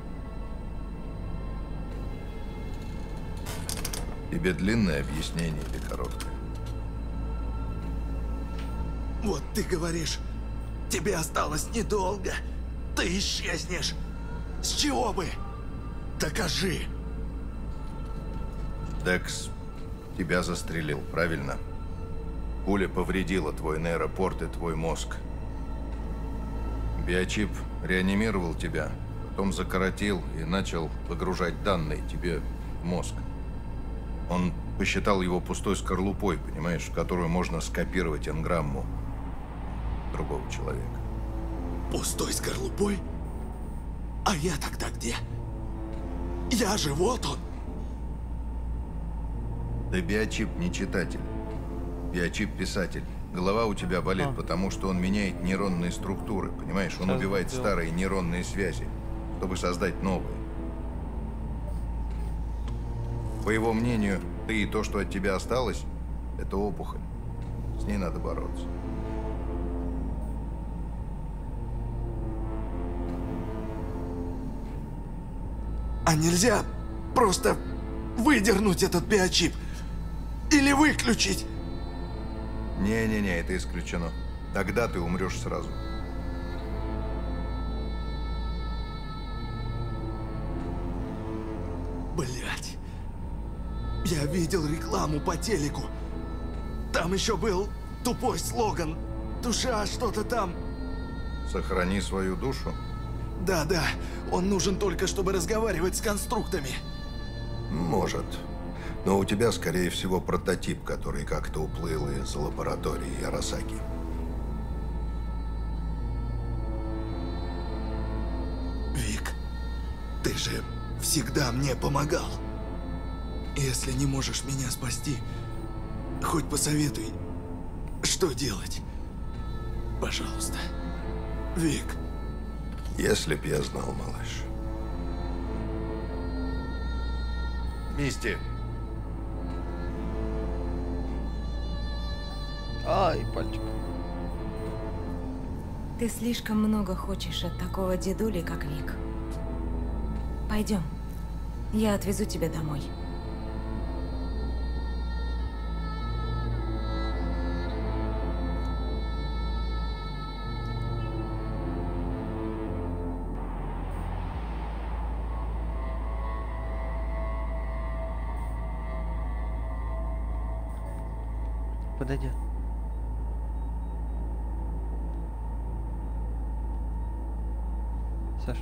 Тебе длинное объяснение или короткое? Вот ты говоришь, тебе осталось недолго. Ты исчезнешь. С чего бы? Докажи. Декс тебя застрелил, правильно? Пуля повредила твой нейропорт и твой мозг. Биочип реанимировал тебя, потом закоротил и начал погружать данные тебе в мозг. Он посчитал его пустой скорлупой, понимаешь, в которую можно скопировать энграмму другого человека. Пустой скорлупой? А я тогда где? Я же вот он. Да биочип не читатель. Биочип писатель. Голова у тебя болит, а. потому что он меняет нейронные структуры, понимаешь? Он Сейчас убивает сделал. старые нейронные связи, чтобы создать новые. По его мнению, ты и то, что от тебя осталось, это опухоль. С ней надо бороться. А нельзя просто выдернуть этот биочип? Или выключить? Не-не-не, это исключено. Тогда ты умрешь сразу. Блять. Я видел рекламу по телеку. Там еще был тупой слоган. Душа что-то там. Сохрани свою душу? Да-да, он нужен только, чтобы разговаривать с конструктами. Может. Но у тебя, скорее всего, прототип, который как-то уплыл из лаборатории Арасаки. Вик, ты же всегда мне помогал. Если не можешь меня спасти, хоть посоветуй, что делать. Пожалуйста. Вик. Если б я знал, малыш. Мисти. Ай, пальчик. Ты слишком много хочешь от такого дедули, как Вик. Пойдем. Я отвезу тебя домой. Подойди. Саш.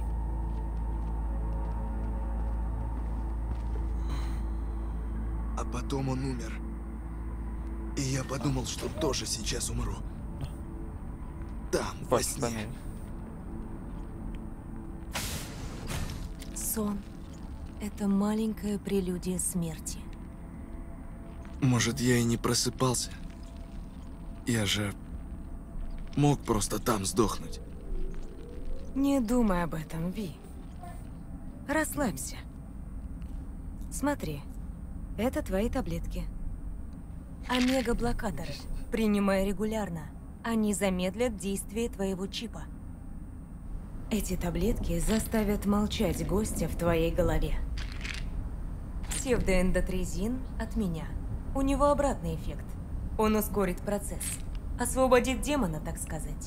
А потом он умер. И я подумал, что тоже сейчас умру. Там, во сне. Сон — это маленькая прелюдия смерти. Может, я и не просыпался. Я же мог просто там сдохнуть. Не думай об этом, Ви. Расслабься. Смотри, это твои таблетки. Омега-блокаторы. Принимай регулярно. Они замедлят действие твоего чипа. Эти таблетки заставят молчать гостя в твоей голове. Псевдоэндотрезин от меня. У него обратный эффект. Он ускорит процесс. Освободит демона, так сказать.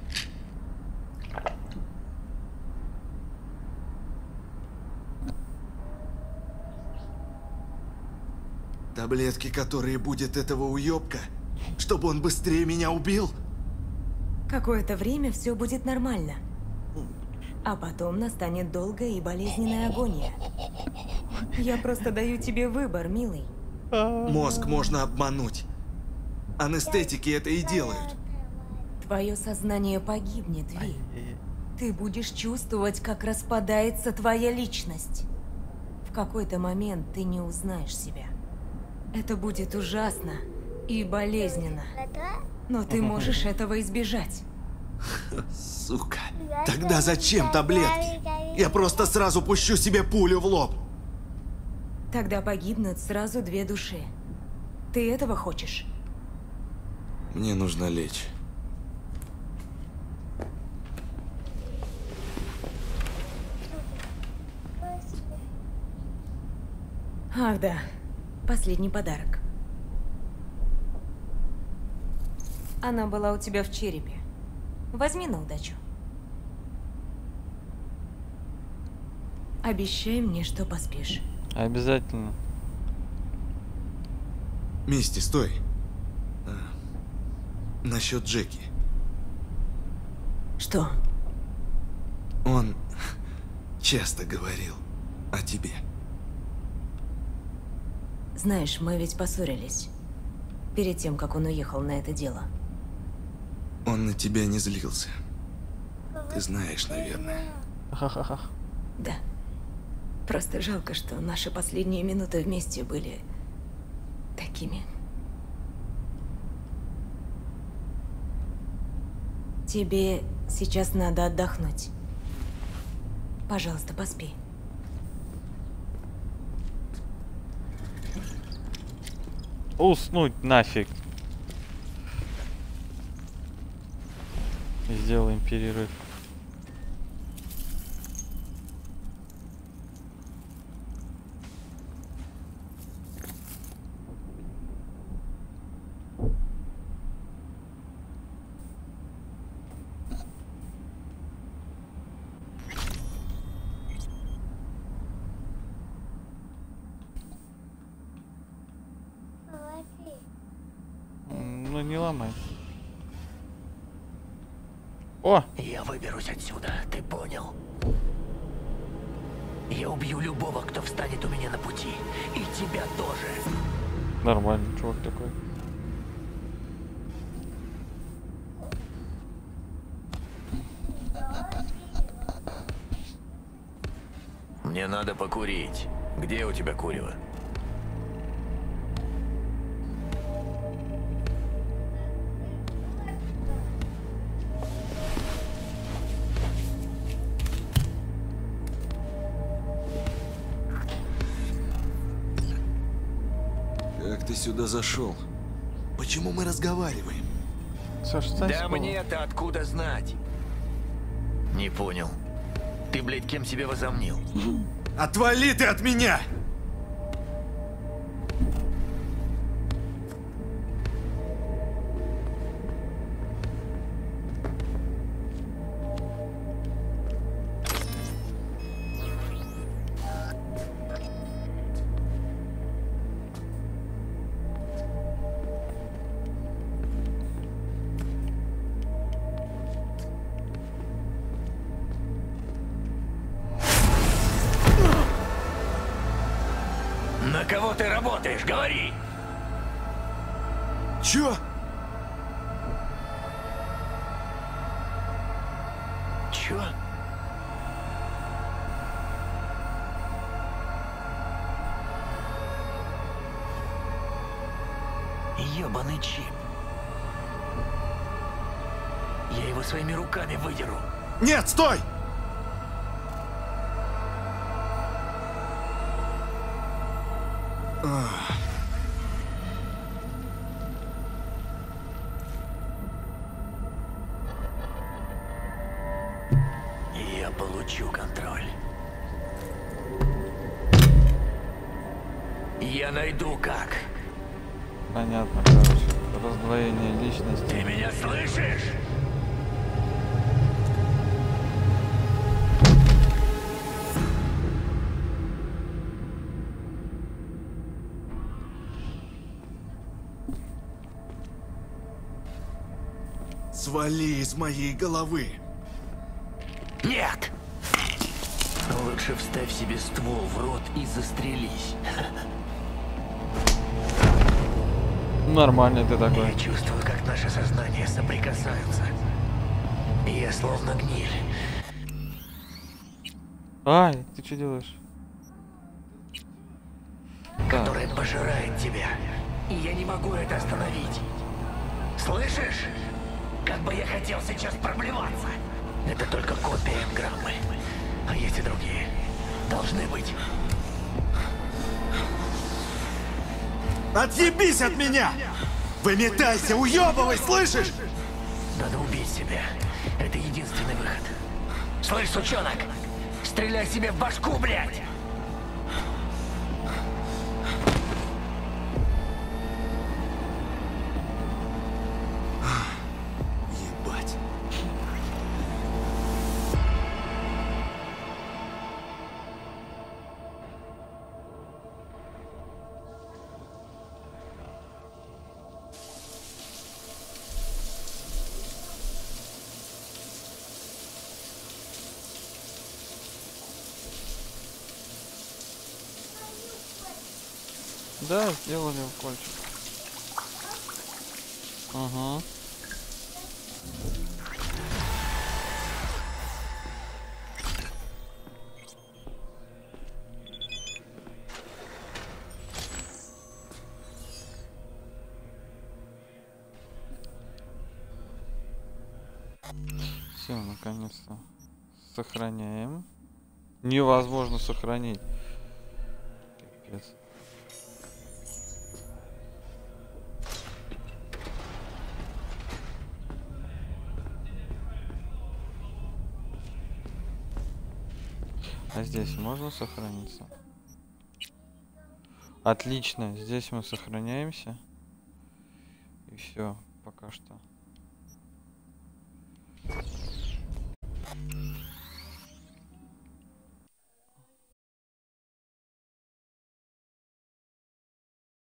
Таблетки, которые будет этого уёбка, чтобы он быстрее меня убил? Какое-то время все будет нормально. А потом настанет долгая и болезненная агония. Я просто даю тебе выбор, милый. Мозг можно обмануть. Анестетики это и делают. Твое сознание погибнет, Ви. Ты будешь чувствовать, как распадается твоя личность. В какой-то момент ты не узнаешь себя. Это будет ужасно и болезненно. Но ты можешь этого избежать. Сука. Тогда зачем таблетки? Я просто сразу пущу себе пулю в лоб. Тогда погибнут сразу две души. Ты этого хочешь? Мне нужно лечь. Ах да, последний подарок. Она была у тебя в черепе. Возьми на удачу. Обещай мне, что поспишь. Обязательно. Мисти, стой. А, насчет Джеки. Что? Он часто говорил о тебе. Знаешь, мы ведь поссорились. Перед тем, как он уехал на это дело. Он на тебя не злился. Ты знаешь, наверное. Ха-ха-ха. Да. Просто жалко, что наши последние минуты вместе были такими. Тебе сейчас надо отдохнуть. Пожалуйста, поспи. Уснуть нафиг. Сделаем перерыв. Ну не ломай. О! Я выберусь отсюда, ты понял? Я убью любого, кто встанет у меня на пути. И тебя тоже. Нормальный чувак такой. Мне надо покурить. Где у тебя курево? Как ты сюда зашел? Почему мы разговариваем? Саш, да мне-то откуда знать? Не понял. Ты, блядь, кем себя возомнил? Отвали ты от меня! На кого ты работаешь? Говори! Чё? Чё? Ёбаный чип. Я его своими руками выдеру. Нет, стой! Я получу контроль. Я найду как. Понятно, короче. Раздвоение личности. Ты меня слышишь? Свали из моей головы. Нет! Лучше вставь себе ствол в рот и застрелись. Нормальный ты такой. Я чувствую, как наши сознания соприкасаются. Я словно гниль. Ай, ты что делаешь? Которая так. Пожирает тебя. И я не могу это остановить. Слышишь? Как бы я хотел сейчас проблеваться. Это только копия энграммы. А есть и другие. Должны быть. Отъебись от меня! Выметайся, уёбывай, слышишь? Надо убить себя. Это единственный выход. Слышь, сучонок! Стреляй себе в башку, блядь! Ебать. Да, сделали укольчик. Ага. Все, наконец-то. Сохраняем. Невозможно сохранить. Капец. А здесь можно сохраниться? Отлично, здесь мы сохраняемся. И все, пока что.